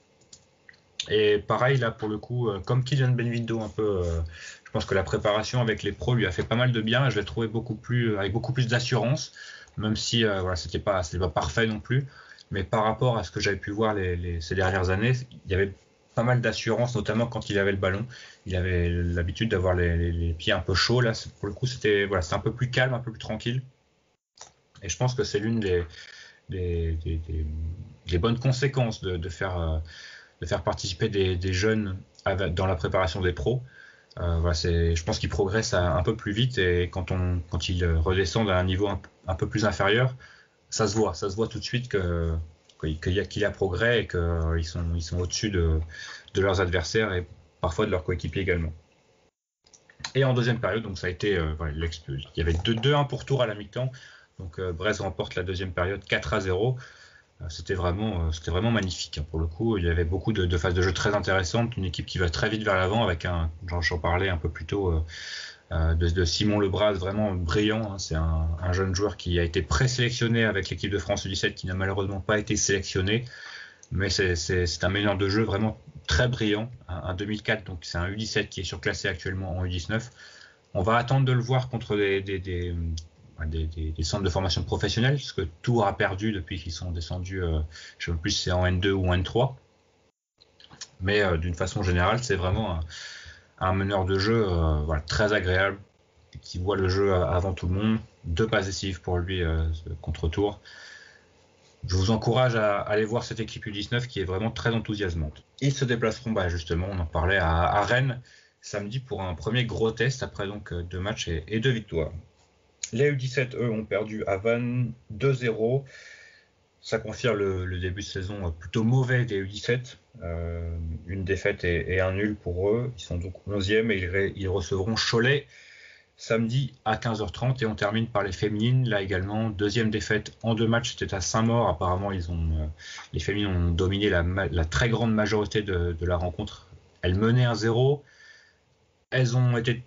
Et pareil là pour le coup, comme Kylian Benvido un peu, je pense que la préparation avec les pros lui a fait pas mal de bien, et je l'ai trouvé avec beaucoup plus d'assurance, même si voilà, c'était pas parfait non plus. Mais par rapport à ce que j'avais pu voir ces dernières années, il y avait pas mal d'assurance, notamment quand il avait le ballon. Il avait l'habitude d'avoir les pieds un peu chauds. Là, pour le coup, c'était un peu plus calme, un peu plus tranquille. Et je pense que c'est l'une des bonnes conséquences de faire participer des jeunes dans la préparation des pros. Voilà, je pense qu'ils progressent un peu plus vite, et quand ils redescendent à un niveau un peu plus inférieur, ça se voit tout de suite qu'il y a progrès et qu'ils sont au-dessus de leurs adversaires et parfois de leurs coéquipiers également. Et en deuxième période, donc ça a été il y avait 2-1 pour Tours à la mi-temps, donc Brest remporte la deuxième période 4-0. C'était vraiment magnifique hein, pour le coup. Il y avait beaucoup de phases de jeu très intéressantes, une équipe qui va très vite vers l'avant avec j'en parlais un peu plus tôt. De Simon Lebras, vraiment brillant. Hein. C'est un jeune joueur qui a été présélectionné avec l'équipe de France U17, qui n'a malheureusement pas été sélectionné, mais c'est un meneur de jeu vraiment très brillant. Un 2004, donc c'est un U17 qui est surclassé actuellement en U19. On va attendre de le voir contre des centres de formation professionnelle, parce que Tours a perdu depuis qu'ils sont descendus, je ne sais plus si c'est en N2 ou en N3. Mais d'une façon générale, c'est vraiment un meneur de jeu très agréable, qui voit le jeu avant tout le monde. 2 passes décisives pour lui contre Tours. Je vous encourage à aller voir cette équipe U19 qui est vraiment très enthousiasmante. Ils se déplaceront, justement, on en parlait, à Rennes samedi pour un premier gros test après donc 2 matchs et 2 victoires. Les U17, eux, ont perdu à Vannes 2-0. Ça confirme le début de saison plutôt mauvais des U17. Une défaite et un nul pour eux. Ils sont donc 11e et ils recevront Cholet samedi à 15h30. Et on termine par les féminines. Là également, 2e défaite en 2 matchs. C'était à Saint-Maur. Apparemment, les féminines ont dominé la très grande majorité de la rencontre. Elles menaient 1-0. Elles ont été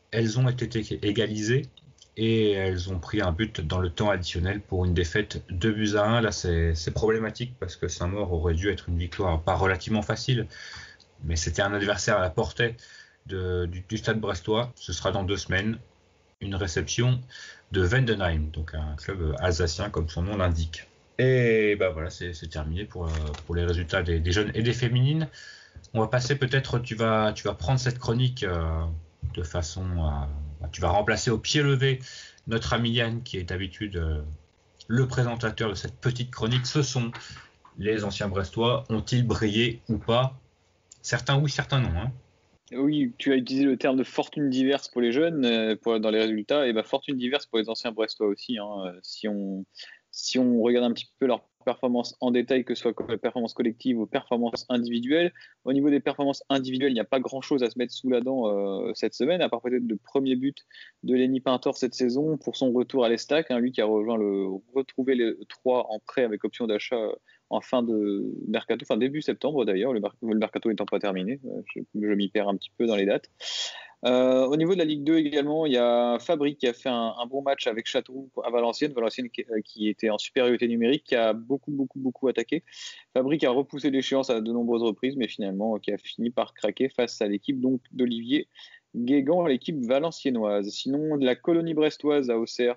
égalisées. Et elles ont pris un but dans le temps additionnel pour une défaite 2-1. Là, c'est problématique parce que Saint-Maur aurait dû être une victoire pas relativement facile, mais c'était un adversaire à la portée du stade brestois. Ce sera dans 2 semaines, une réception de Vendenheim, donc un club alsacien comme son nom l'indique. Et voilà, c'est terminé pour les résultats des jeunes et des féminines. On va passer peut-être, tu vas prendre cette chronique de façon à... Tu vas remplacer au pied levé notre ami Yann, qui est d'habitude le présentateur de cette petite chronique. Ce sont les anciens Brestois. Ont-ils brillé ou pas? Certains oui, certains non. Hein. Oui, tu as utilisé le terme de fortune diverse pour les jeunes dans les résultats. Et fortune diverse pour les anciens Brestois aussi. Hein. Si on regarde un petit peu leur performance en détail, que ce soit performance collective ou performance individuelle. Au niveau des performances individuelles, il n'y a pas grand-chose à se mettre sous la dent cette semaine, à part peut-être le premier but de Lenny Pintor cette saison pour son retour à l'Estac, lui qui a retrouvé les 3 en prêt avec option d'achat en fin de mercato, début septembre d'ailleurs, le mercato n'étant pas terminé, je m'y perds un petit peu dans les dates. Au niveau de la Ligue 2 également, il y a Fabry qui a fait un bon match avec Châteauroux à Valenciennes qui était en supériorité numérique, qui a beaucoup attaqué. Fabry qui a repoussé l'échéance à de nombreuses reprises, mais finalement qui a fini par craquer face à l'équipe donc d'Olivier Guégan, l'équipe valenciennoise. Sinon, de la colonie brestoise à Auxerre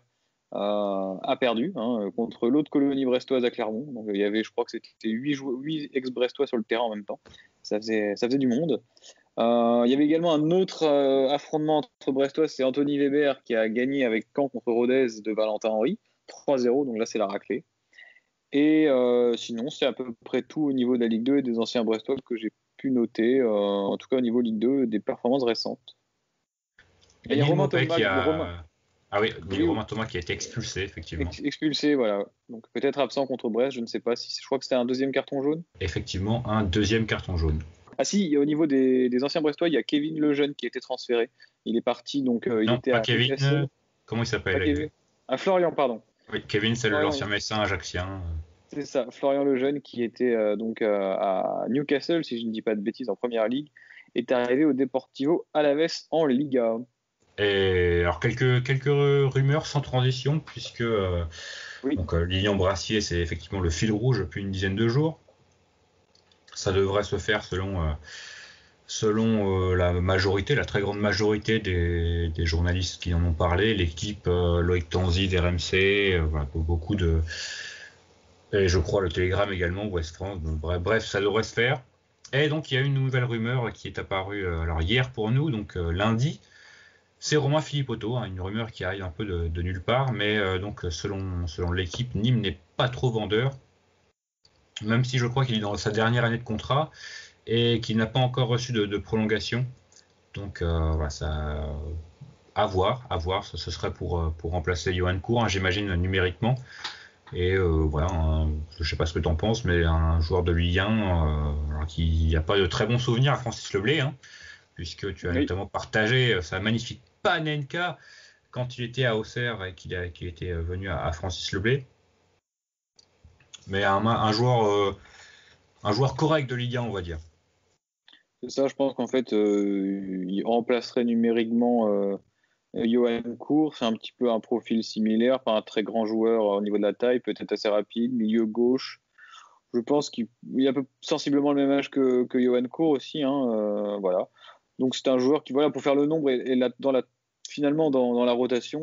a perdu contre l'autre colonie brestoise à Clermont. Donc il y avait, je crois que c'était 8 ex-brestois sur le terrain en même temps. Ça faisait du monde. Il y avait également un autre affrontement entre Brestois, c'est Anthony Weber qui a gagné avec Caen contre Rodez de Valentin Henry, 3-0, donc là c'est la raclée. Et sinon, c'est à peu près tout au niveau de la Ligue 2 et des anciens Brestois que j'ai pu noter, en tout cas au niveau Ligue 2, des performances récentes. Et il y a Romain Thomas Romain Thomas qui a été expulsé, effectivement. Expulsé, voilà. Donc peut-être absent contre Brest, je ne sais pas. Je crois que c'était un 2e carton jaune. Effectivement, un 2e carton jaune. Ah si, au niveau des anciens Brestois, il y a Kevin Lejeune qui a été transféré. Il est parti, donc il était pas à Kevin. Comment il s'appelle Florian, pardon. Oui, Kevin, c'est l'ancien Messin ajaxien. C'est ça, Florian Lejeune qui était à Newcastle, si je ne dis pas de bêtises, en première ligue, est arrivé au Deportivo Alavés en Liga. Et alors quelques rumeurs sans transition, puisque Lilian Brassier, c'est effectivement le fil rouge depuis une dizaine de jours. Ça devrait se faire selon la majorité, la très grande majorité des journalistes qui en ont parlé, l'équipe, Loïc Tanzi d'RMC, beaucoup de... Et je crois le Télégramme également, Ouest France, bref, ça devrait se faire. Et donc il y a une nouvelle rumeur qui est apparue hier pour nous, donc lundi. C'est Romain Philippotto, une rumeur qui arrive un peu de nulle part, mais donc selon l'équipe, Nîmes n'est pas trop vendeur, même si je crois qu'il est dans sa dernière année de contrat et qu'il n'a pas encore reçu de prolongation. Donc ça, à voir, ce serait pour remplacer Johan Cour, j'imagine numériquement. Et je ne sais pas ce que tu en penses, mais un joueur de Ligue 1 qui n'a pas de très bons souvenirs à Francis Leblé, puisque tu as notamment partagé sa magnifique Panenka quand il était à Auxerre et qu'il était venu à Francis Leblé. Mais un joueur correct de Ligue 1, on va dire. C'est ça, je pense qu'en fait, il remplacerait numériquement Johan Cour. C'est un petit peu un profil similaire, pas un très grand joueur au niveau de la taille, peut-être assez rapide, milieu gauche. Je pense qu'il a sensiblement le même âge que Johan Cour aussi. Voilà. Donc c'est un joueur qui, pour faire le nombre, est finalement dans la rotation.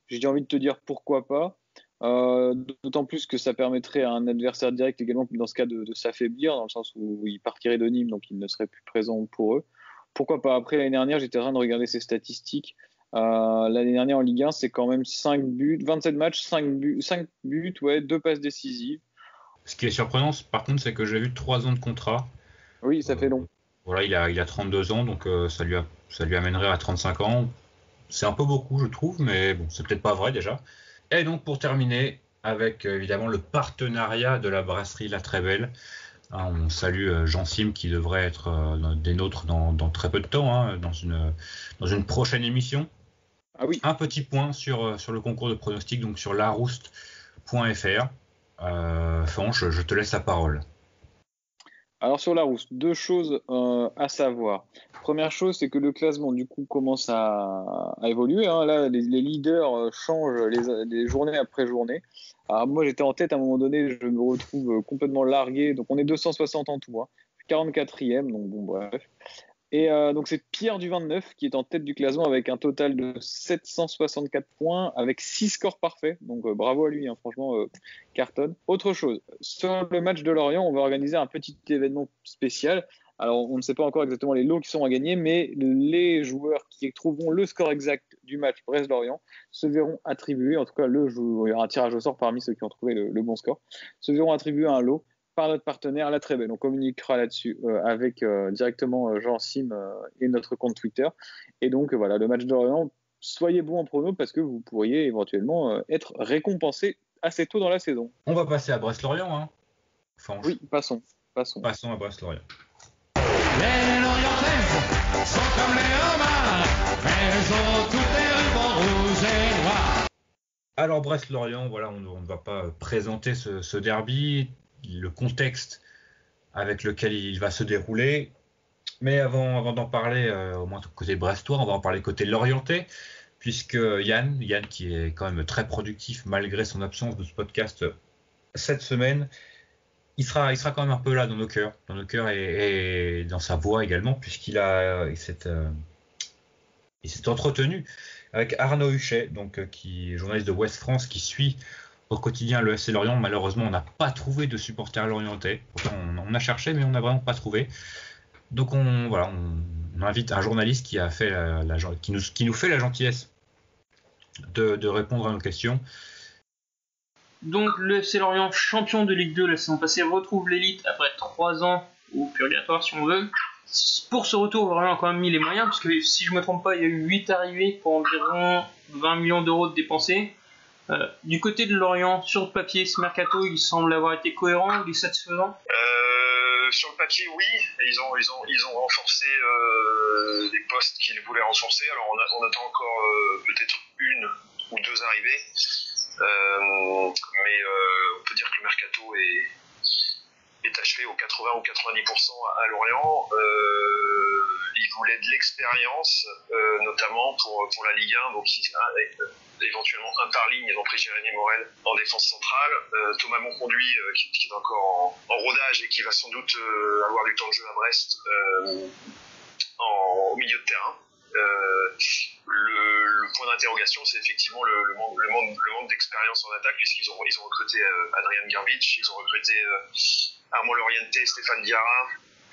j'ai envie de te dire pourquoi pas. D'autant plus que ça permettrait à un adversaire direct également, dans ce cas, de s'affaiblir, dans le sens où il partirait de Nîmes, donc il ne serait plus présent pour eux. Pourquoi pas? Après, l'année dernière, j'étais en train de regarder ses statistiques. L'année dernière en Ligue 1, c'est quand même 5 buts, 27 matchs, 5 buts, ouais, 2 passes décisives. Ce qui est surprenant, par contre, c'est que j'ai vu 3 ans de contrat. Oui, ça fait long. Voilà, il a 32 ans, donc ça lui amènerait à 35 ans. C'est un peu beaucoup, je trouve, mais bon, c'est peut-être pas vrai déjà. Et donc, pour terminer, avec évidemment le partenariat de la brasserie La Très Belle. Hein, on salue Jean Sim qui devrait être des nôtres dans très peu de temps, hein, dans une prochaine émission. Ah oui. Un petit point sur le concours de pronostics, donc sur larouste.fr. Fanche, je te laisse la parole. Alors sur Larousse, 2 choses à savoir. Première chose, c'est que le classement du coup commence à évoluer. Hein. Là, les leaders changent les journées après journée. Alors moi, j'étais en tête à un moment donné, je me retrouve complètement largué. Donc on est 260 en tout, hein. 44e, donc bon bref. Et donc c'est Pierre du 29 qui est en tête du classement avec un total de 764 points, avec 6 scores parfaits. Donc bravo à lui, hein, franchement, cartonne. Autre chose, sur le match de Lorient, on va organiser un petit événement spécial. Alors on ne sait pas encore exactement les lots qui sont à gagner, mais les joueurs qui trouveront le score exact du match Brest-Lorient se verront attribuer, en tout cas il y aura un tirage au sort parmi ceux qui ont trouvé le bon score, se verront attribuer un lot par notre partenaire La Très Belle. On communiquera là-dessus avec directement Jean Sim et notre compte Twitter. Et donc voilà, le match d'Orient, soyez bons en prono parce que vous pourriez éventuellement être récompensé assez tôt dans la saison. On va passer à Brest-Lorient. Hein. Oui, passons. Passons à Brest-Lorient. Les Lorientais sont comme les homards, mais ils ont tous des rubans rouges et noirs. Alors Brest-Lorient, voilà, on ne va pas présenter ce derby, le contexte avec lequel il va se dérouler. Mais avant d'en parler, au moins côté brestois, on va en parler côté lorientais, puisque Yann qui est quand même très productif malgré son absence de ce podcast cette semaine, il sera quand même un peu là dans nos cœurs et dans sa voix également, puisqu'il s'est entretenu avec Arnaud Huchet, donc qui est journaliste de Ouest France, qui suit au quotidien le FC Lorient. Malheureusement, on n'a pas trouvé de supporters lorientais. Pourtant, on a cherché, mais on n'a vraiment pas trouvé. Donc on invite un journaliste qui nous fait la gentillesse de répondre à nos questions. Donc le FC Lorient, champion de Ligue 2 la saison passée, retrouve l'élite après 3 ans au purgatoire si on veut. Pour ce retour, Lorient a quand même mis les moyens, parce que si je ne me trompe pas, il y a eu 8 arrivées pour environ 20 millions d'euros de dépensés. Du côté de Lorient, sur le papier, ce mercato, il semble avoir été cohérent, il est satisfaisant. Sur le papier, oui, ils ont renforcé des postes qu'ils voulaient renforcer. Alors on attend encore peut-être 1 ou 2 arrivées, mais on peut dire que le mercato est achevé au 80 ou 90% à Lorient. Ils voulaient de l'expérience, notamment pour la Ligue 1, donc éventuellement un par ligne. Ils ont pris Jérémy Morel en défense centrale, Thomas Monconduit qui est encore en rodage et qui va sans doute avoir du temps de jeu à Brest au milieu de terrain. Le point d'interrogation, c'est effectivement le manque d'expérience en attaque, puisqu'ils ont recruté Adrian Garbic, ils ont recruté Armand Lorienté, Stéphane Diarra,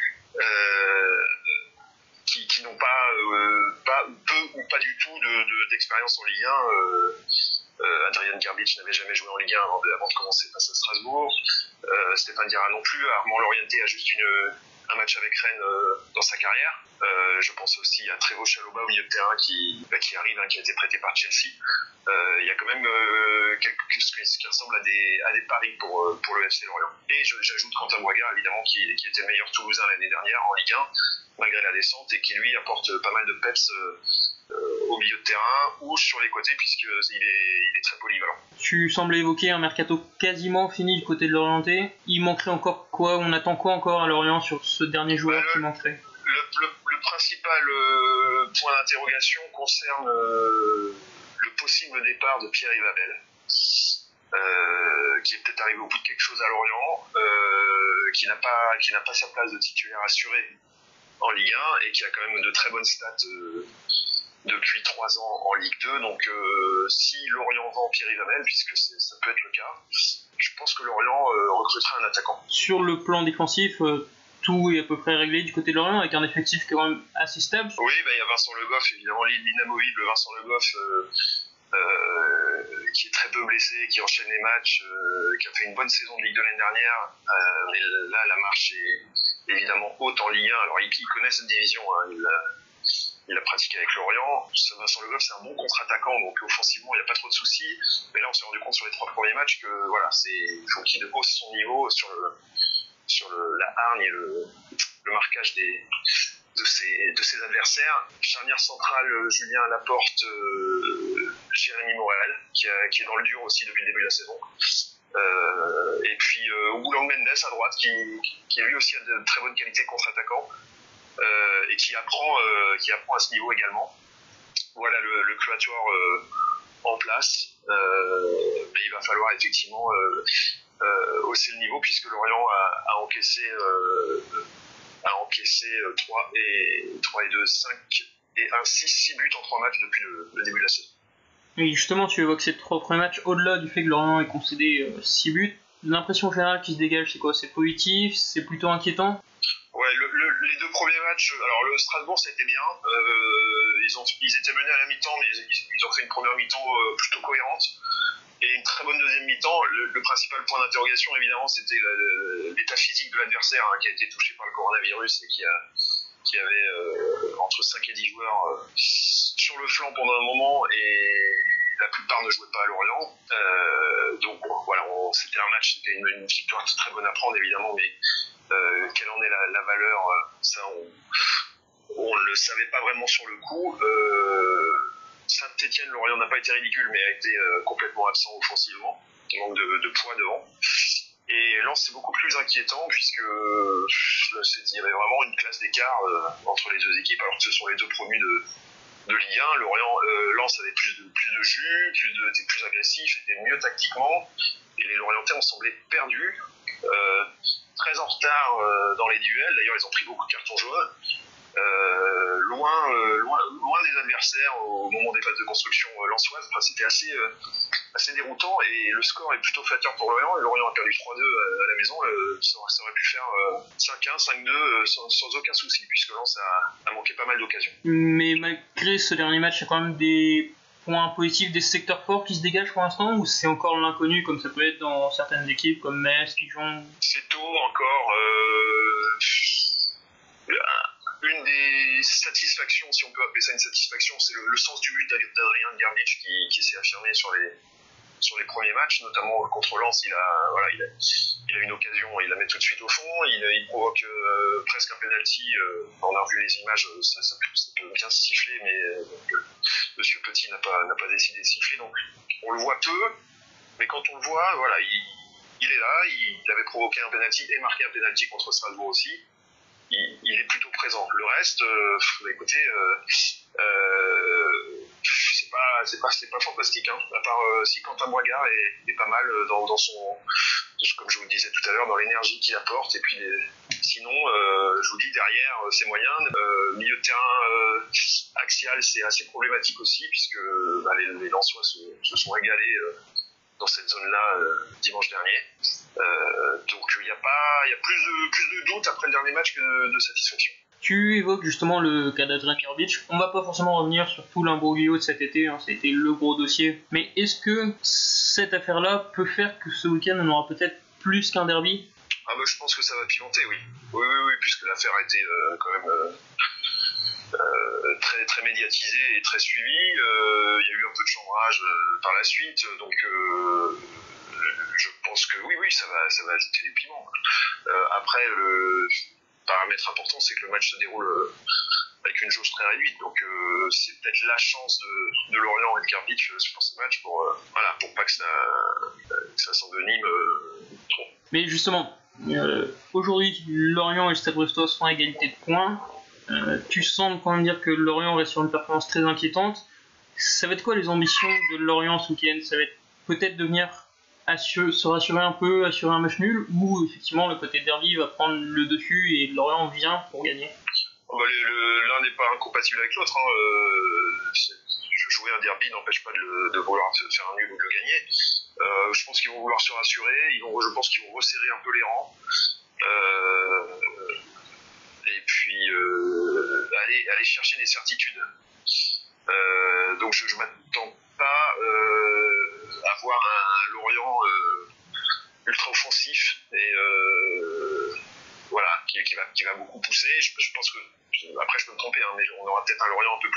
qui n'ont pas peu ou pas du tout d'expérience en Ligue 1. Adrian Garbic n'avait jamais joué en Ligue 1 avant de commencer face à Strasbourg. Stéphane Diarra non plus. Armand Lorienté a juste un match avec Rennes dans sa carrière. Je pense aussi à Trevo Chaloba au milieu de terrain qui arrive, qui a été prêté par Chelsea. Il y a quand même ce qui ressemble à des paris pour le FC Lorient. Et j'ajoute Quentin Boigard, évidemment, qui était meilleur Toulousain l'année dernière en Ligue 1, malgré la descente, et qui lui apporte pas mal de peps au milieu de terrain ou sur les côtés, puisqu'il est très polyvalent. Tu semblais évoquer un mercato quasiment fini du côté de l'Orienté. Il manquerait encore quoi? On attend quoi encore à Lorient sur ce dernier joueur qui manquerait? Le principal point d'interrogation concerne le possible départ de Pierre-Yves Abel, qui est peut-être arrivé au bout de quelque chose à Lorient, qui n'a pas sa place de titulaire assurée en Ligue 1 et qui a quand même de très bonnes stats depuis 3 ans en Ligue 2. Donc si Lorient Pierre Yvamel, puisque ça peut être le cas. Je pense que Lorient recrutera un attaquant. Sur le plan défensif, tout est à peu près réglé du côté de Lorient, avec un effectif quand même assez stable. Oui, il y a Vincent Le Goff, évidemment, l'inamovible Vincent Le Goff, qui est très peu blessé, qui enchaîne les matchs, qui a fait une bonne saison de Ligue 2 l'année dernière. Mais là, la marche est évidemment haute en Ligue 1. Alors, il connaît cette division, hein, il a pratiqué avec Lorient. Vincent Le Goff, c'est un bon contre-attaquant, donc offensivement, il n'y a pas trop de soucis. Mais là, on s'est rendu compte sur les 3 premiers matchs que voilà, il faut qu'il hausse son niveau sur la hargne et le marquage de ses adversaires. Charnière centrale, Julien Laporte, Jérémy Morel, qui est dans le dur aussi depuis le début de la saison. Et puis Ouboulang Mendes à droite, qui lui aussi a de très bonnes qualités contre-attaquant, et qui apprend à ce niveau également. Voilà le quatuor en place. Mais il va falloir effectivement hausser le niveau, puisque Lorient a encaissé 3 et 2, 5 et 1, 6 buts en 3 matchs depuis le début de la saison. Et justement, tu évoques ces 3 premiers matchs, au-delà du fait que Lorient ait concédé 6 buts, l'impression générale qui se dégage, c'est quoi? C'est positif? C'est plutôt inquiétant? Ouais, les 2 premiers matchs, alors le Strasbourg, ça a été bien. Ils étaient menés à la mi-temps, mais ils ont fait une première mi-temps plutôt cohérente. Et une très bonne deuxième mi-temps. Le principal point d'interrogation, évidemment, c'était l'état physique de l'adversaire, hein, qui a été touché par le coronavirus et qui avait entre 5 et 10 joueurs sur le flanc pendant un moment, et la plupart ne jouaient pas à Lorient. Donc voilà, c'était un match, c'était une victoire très bonne à prendre, évidemment, mais quelle en est la valeur, ça on ne le savait pas vraiment sur le coup. Saint-Etienne, Lorient n'a pas été ridicule, mais a été complètement absent offensivement, manque de poids devant. Et Lens, c'est beaucoup plus inquiétant, puisque il y avait vraiment une classe d'écart entre les 2 équipes, alors que ce sont les 2 promus de Ligue 1. Lens avait plus de jus, était plus agressif, était mieux tactiquement, et les Lorientais ont semblé perdus, très en retard dans les duels. D'ailleurs, ils ont pris beaucoup de cartons jaunes. Loin des adversaires au moment des phases de construction lensoises. Enfin, c'était assez déroutant, et le score est plutôt flatteur pour Lorient. Lorient a perdu 3-2 à la maison. Ça aurait pu faire 5-1, 5-2 sans aucun souci, puisque Lens a manqué pas mal d'occasions. Mais malgré ce dernier match, il y a quand même des points positifs, des secteurs forts qui se dégagent pour l'instant, ou c'est encore l'inconnu comme ça peut être dans certaines équipes comme Metz, Dijon? C'est tôt encore. Une des satisfactions, si on peut appeler ça une satisfaction, c'est le sens du but d'Adrien Garbic qui s'est affirmé sur les premiers matchs, notamment contre Lens. Il a une occasion, il la met tout de suite au fond, il provoque presque un penalty. On a revu les images, ça peut bien siffler, mais Monsieur Petit n'a pas décidé de siffler, donc on le voit peu, mais quand on le voit, voilà, il est là, il avait provoqué un penalty et marqué un penalty contre Strasbourg aussi. Il est plutôt présent. Le reste, écoutez, c'est pas fantastique, hein. À part si Quentin Boigard est pas mal dans son, comme je vous le disais tout à l'heure, dans l'énergie qu'il apporte. Et puis sinon, je vous dis, derrière, c'est moyen. Milieu de terrain axial, c'est assez problématique aussi, puisque les Lensois se sont régalés dans cette zone-là dimanche dernier. Donc il y a plus de doutes après le dernier match que de satisfaction. Tu évoques justement le cas d'Adrien Garbic. On va pas forcément revenir sur tout l'imbroglio de cet été, hein, ça a été le gros dossier. Mais est-ce que cette affaire-là peut faire que ce week-end on aura peut-être plus qu'un derby? Je pense que ça va pimenter, oui. Oui, puisque l'affaire a été quand même très, très médiatisée et très suivie. Il y a eu un peu de chambrage par la suite, donc je pense que oui, ça va ajouter du piment. Après, le paramètre important, c'est que le match se déroule avec une jauge très réduite, donc c'est peut-être la chance de Lorient et de Garbic sur ce match pour pas que ça s'envenime trop. Mais justement, aujourd'hui, Lorient et le Stade Brestois sont à égalité de points. Tu sembles quand même dire que Lorient reste sur une performance très inquiétante. Ça va être quoi les ambitions de Lorient ce week-end? Ça va être peut-être de venir se rassurer un peu, assurer un match nul, ou effectivement le côté derby va prendre le dessus et Lorient vient pour gagner? L'un n'est pas incompatible avec l'autre, hein. Je jouer un derby n'empêche pas de vouloir faire un nul ou de le gagner. Je pense qu'ils vont vouloir se rassurer, je pense qu'ils vont resserrer un peu les rangs. Et puis aller chercher des certitudes. Donc je m'attends pas à voir un Lorient ultra offensif et voilà, qui va beaucoup pousser. Je pense que, après je peux me tromper, hein, mais on aura peut-être un Lorient un peu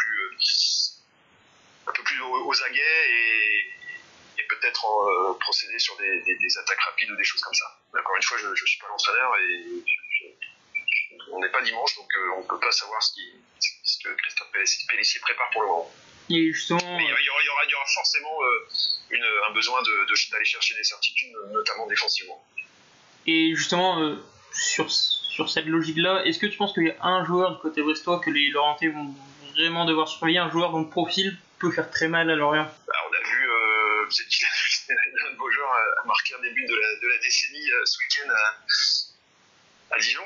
plus aux aguets et peut-être procéder sur des attaques rapides ou des choses comme ça. Mais encore une fois, je suis pas l'entraîneur et on n'est pas dimanche, donc on ne peut pas savoir ce que Christophe Pélissier prépare pour le moment. Et justement, mais il y aura forcément un besoin d'aller chercher des certitudes, notamment défensivement. Et justement, sur cette logique-là, est-ce que tu penses qu'il y a un joueur du côté brestois que les Lorientais vont vraiment devoir surveiller, un joueur dont le profil peut faire très mal à Lorient? On a vu, un de vos joueurs a marqué un début de la décennie ce week-end à Dijon.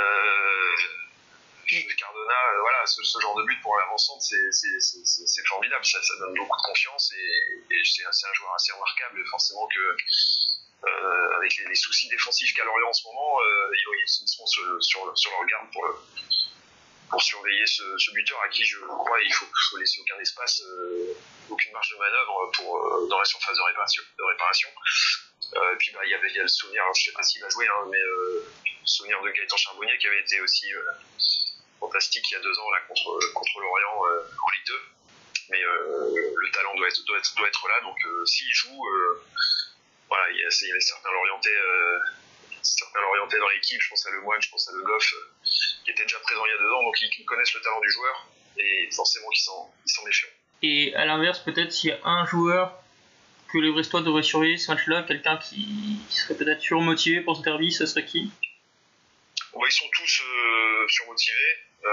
Cardona, voilà, ce genre de but pour l'avancante, c'est formidable, ça donne beaucoup de confiance et c'est un joueur assez remarquable. Forcément que avec les soucis défensifs qu'a Lorient en ce moment, ils sont sur leur garde pour surveiller ce buteur à qui je crois il faut laisser aucun espace, aucune marge de manœuvre dans la surface de réparation. Et puis il y a le souvenir, alors je sais pas s'il va jouer, hein, mais le souvenir de Gaëtan Charbonnier qui avait été aussi fantastique il y a 2 ans là contre Lorient en Ligue 2. Mais le talent doit être là, donc s'il joue, voilà, il y a certains Lorientais dans l'équipe, je pense à Lemoine, je pense à Le Goff, qui étaient déjà présents il y a 2 ans, donc ils connaissent le talent du joueur et forcément qu'ils s'en méfient. Et à l'inverse, peut-être s'il y a un joueur que les Brestois devraient surveiller ce match-là, quelqu'un qui serait peut-être surmotivé pour ce derby, ce serait qui? Ils sont tous surmotivés.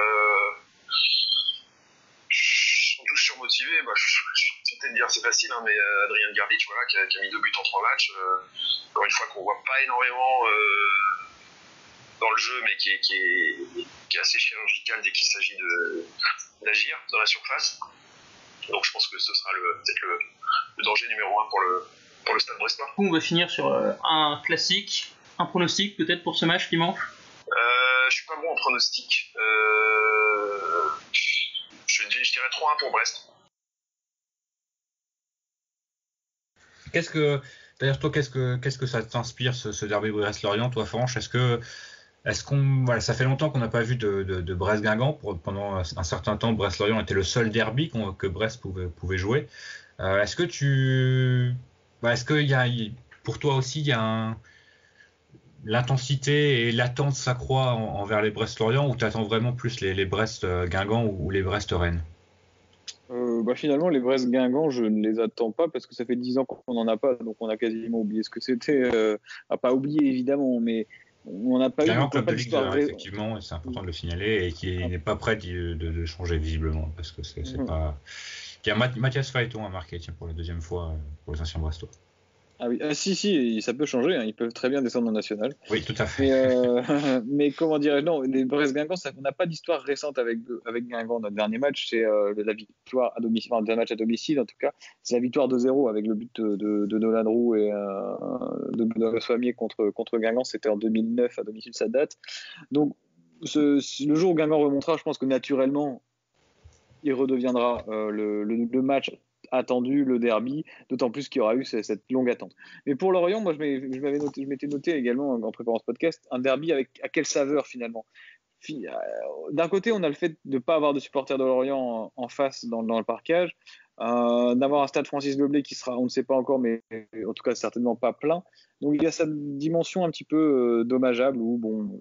Je vais peut-être dire c'est facile, hein, mais Adrian Garbic, voilà, qui a mis 2 buts en 3 matchs. Encore une fois, qu'on voit pas énormément dans le jeu, mais qui est assez chirurgical dès qu'il s'agit d'agir dans la surface. Donc je pense que ce sera peut-être le danger numéro 1 pour le Stade Brestois. On va finir sur un classique, un pronostic peut-être pour ce match dimanche. Je suis pas bon en pronostic. Je dirais 3-1 pour Brest. D'ailleurs, toi, qu'est-ce que ça t'inspire ce derby Brest-Lorient, toi, Franche? Voilà, ça fait longtemps qu'on n'a pas vu de Brest-Guingamp. Pendant un certain temps, Brest-Lorient était le seul derby que Brest pouvait jouer. Est-ce qu'il y a, pour toi aussi, il y a l'intensité et l'attente s'accroît envers les Brest-Lorient, ou tu attends vraiment plus les Brest-Guingamp ou les Brest-Rennes? Finalement, les Brest-Guingamp, je ne les attends pas parce que ça fait 10 ans qu'on n'en a pas, donc on a quasiment oublié ce que c'était. Pas oublié évidemment, mais on n'a pas Guingamp, eu club de Ligue 2, effectivement, et c'est important de le signaler, et qui n'est pas prêt de changer visiblement, parce que c'est pas. Mathias Phaéton a marqué pour la 2e fois pour les anciens Brestois. Ah oui, si, ça peut changer, hein. Ils peuvent très bien descendre en national. Oui, tout à fait. Mais comment dirais-je, non, les Brest-Guingamp, on n'a pas d'histoire récente avec Guingamp. Notre dernier match, c'est la victoire à domicile, enfin, un match à domicile en tout cas, c'est la victoire 2-0 avec le but de Nolan Roux et de Benoît Soimier contre Guingamp, c'était en 2009 à domicile, ça date. Donc, le jour où Guingamp remontera, je pense que naturellement, il redeviendra le match attendu, le derby, d'autant plus qu'il y aura eu cette longue attente. Mais pour Lorient, moi je m'étais noté également en préparant ce podcast, un derby à quelle saveur finalement. D'un côté, on a le fait de ne pas avoir de supporters de Lorient en face dans le parquage, d'avoir un stade Francis Goblet qui sera, on ne sait pas encore, mais en tout cas certainement pas plein. Donc il y a cette dimension un petit peu dommageable où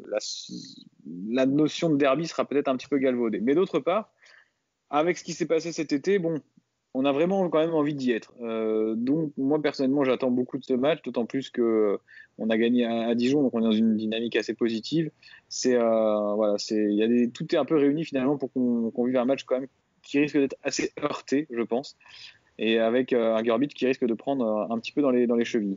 la notion de derby sera peut-être un petit peu galvaudée. Mais d'autre part, avec ce qui s'est passé cet été, on a vraiment quand même envie d'y être. Donc moi personnellement j'attends beaucoup de ce match, d'autant plus que on a gagné à Dijon, donc on est dans une dynamique assez positive. Tout est un peu réuni finalement pour qu'on vive un match quand même qui risque d'être assez heurté, je pense, et avec un Garbic qui risque de prendre un petit peu dans les chevilles.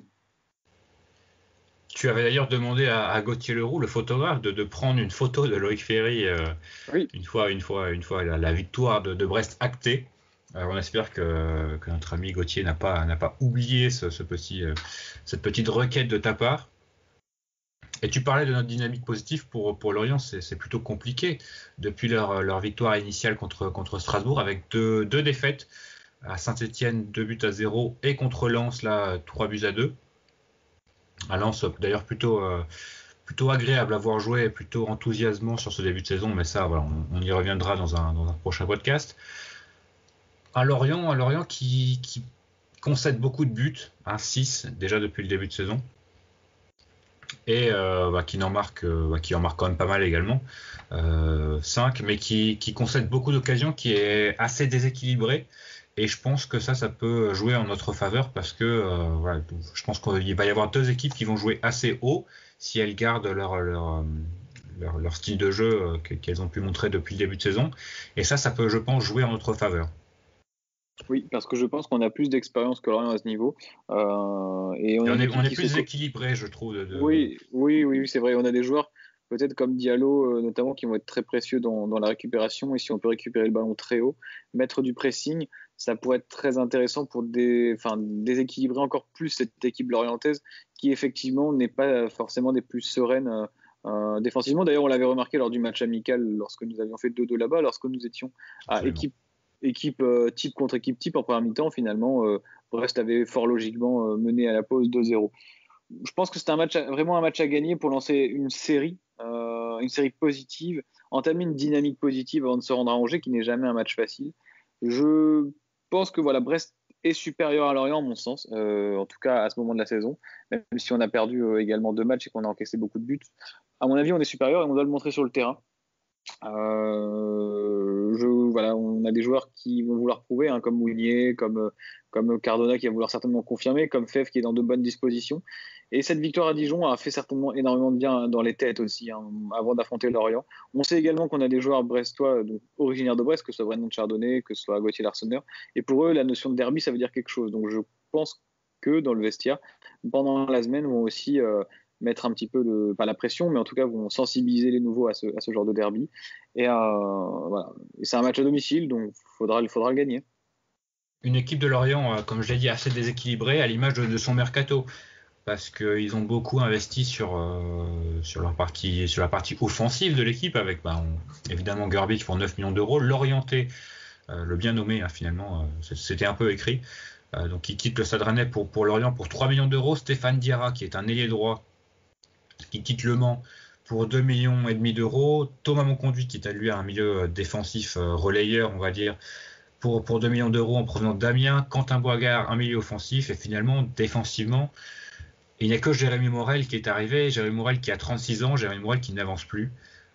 Tu avais d'ailleurs demandé à Gauthier Leroux, le photographe, de prendre une photo de Loïc Ferry oui. une fois la victoire de Brest actée. Alors on espère que notre ami Gauthier n'a pas oublié cette petite requête de ta part. Et tu parlais de notre dynamique positive pour Lorient, c'est plutôt compliqué. Depuis leur victoire initiale contre Strasbourg, avec deux défaites, à Saint-Etienne 2-0 et contre Lens, là 3-2. À Lens, d'ailleurs plutôt agréable à voir jouer, plutôt enthousiasmant sur ce début de saison, mais ça, voilà, on y reviendra dans un prochain podcast. À Lorient qui concède beaucoup de buts, 6 déjà depuis le début de saison, et qui en marque quand même pas mal également, 5, mais qui concède beaucoup d'occasions, qui est assez déséquilibré. Et je pense que ça peut jouer en notre faveur parce que voilà, je pense qu'il va y avoir 2 équipes qui vont jouer assez haut si elles gardent leur style de jeu qu'elles ont pu montrer depuis le début de saison. Et ça peut, je pense, jouer en notre faveur. Oui, parce que je pense qu'on a plus d'expérience que Lorient à ce niveau. Et on est plus équilibré, je trouve. Oui, c'est vrai. On a des joueurs, peut-être comme Diallo, notamment, qui vont être très précieux dans la récupération. Et si on peut récupérer le ballon très haut, mettre du pressing, ça pourrait être très intéressant pour déséquilibrer encore plus cette équipe lorientaise qui, effectivement, n'est pas forcément des plus sereines défensivement. D'ailleurs, on l'avait remarqué lors du match amical, lorsque nous avions fait 2-2 là-bas, lorsque nous étions à équipe type contre équipe type en première mi-temps. Finalement, Brest avait fort logiquement mené à la pause 2-0. Je pense que c'est vraiment un match à gagner pour lancer une série positive, entamer une dynamique positive avant de se rendre à Angers, qui n'est jamais un match facile. Je pense que voilà, Brest est supérieur à Lorient, à mon sens, en tout cas à ce moment de la saison, même si on a perdu également 2 matchs et qu'on a encaissé beaucoup de buts. À mon avis, on est supérieur et on doit le montrer sur le terrain. On a des joueurs qui vont vouloir prouver, comme Mounier, comme Cardona qui va vouloir certainement confirmer, comme Fèvre qui est dans de bonnes dispositions. Et cette victoire à Dijon a fait certainement énormément de bien dans les têtes aussi, avant d'affronter Lorient. On sait également qu'on a des joueurs brestois, donc originaires de Brest, que ce soit Brennan Chardonnay, que ce soit Gauthier Larsonneur. Et pour eux, la notion de derby, ça veut dire quelque chose. Donc je pense que dans le vestiaire, pendant la semaine, vont aussi mettre un petit peu pas la pression, mais en tout cas vont sensibiliser les nouveaux à ce genre de derby. Et voilà. Et c'est un match à domicile, donc il faudra le gagner. Une équipe de Lorient, comme je l'ai dit, assez déséquilibrée à l'image de son mercato, parce qu'ils ont beaucoup investi sur la partie offensive de l'équipe, avec évidemment Gerbic pour 9 millions d'euros, Lorienté, le bien nommé finalement, c'était un peu écrit, donc il quitte le Stade Rennais pour Lorient pour 3 millions d'euros, Stéphane Diarra qui est un ailier droit qui quitte Le Mans pour 2,5 millions d'euros, Thomas Monconduit qui est à lui un milieu défensif relayeur, on va dire, pour 2 millions d'euros en provenance d'Amiens, Quentin Boigard un milieu offensif, et finalement défensivement il n'y a que Jérémy Morel qui est arrivé, Jérémy Morel qui a 36 ans, Jérémy Morel qui n'avance plus.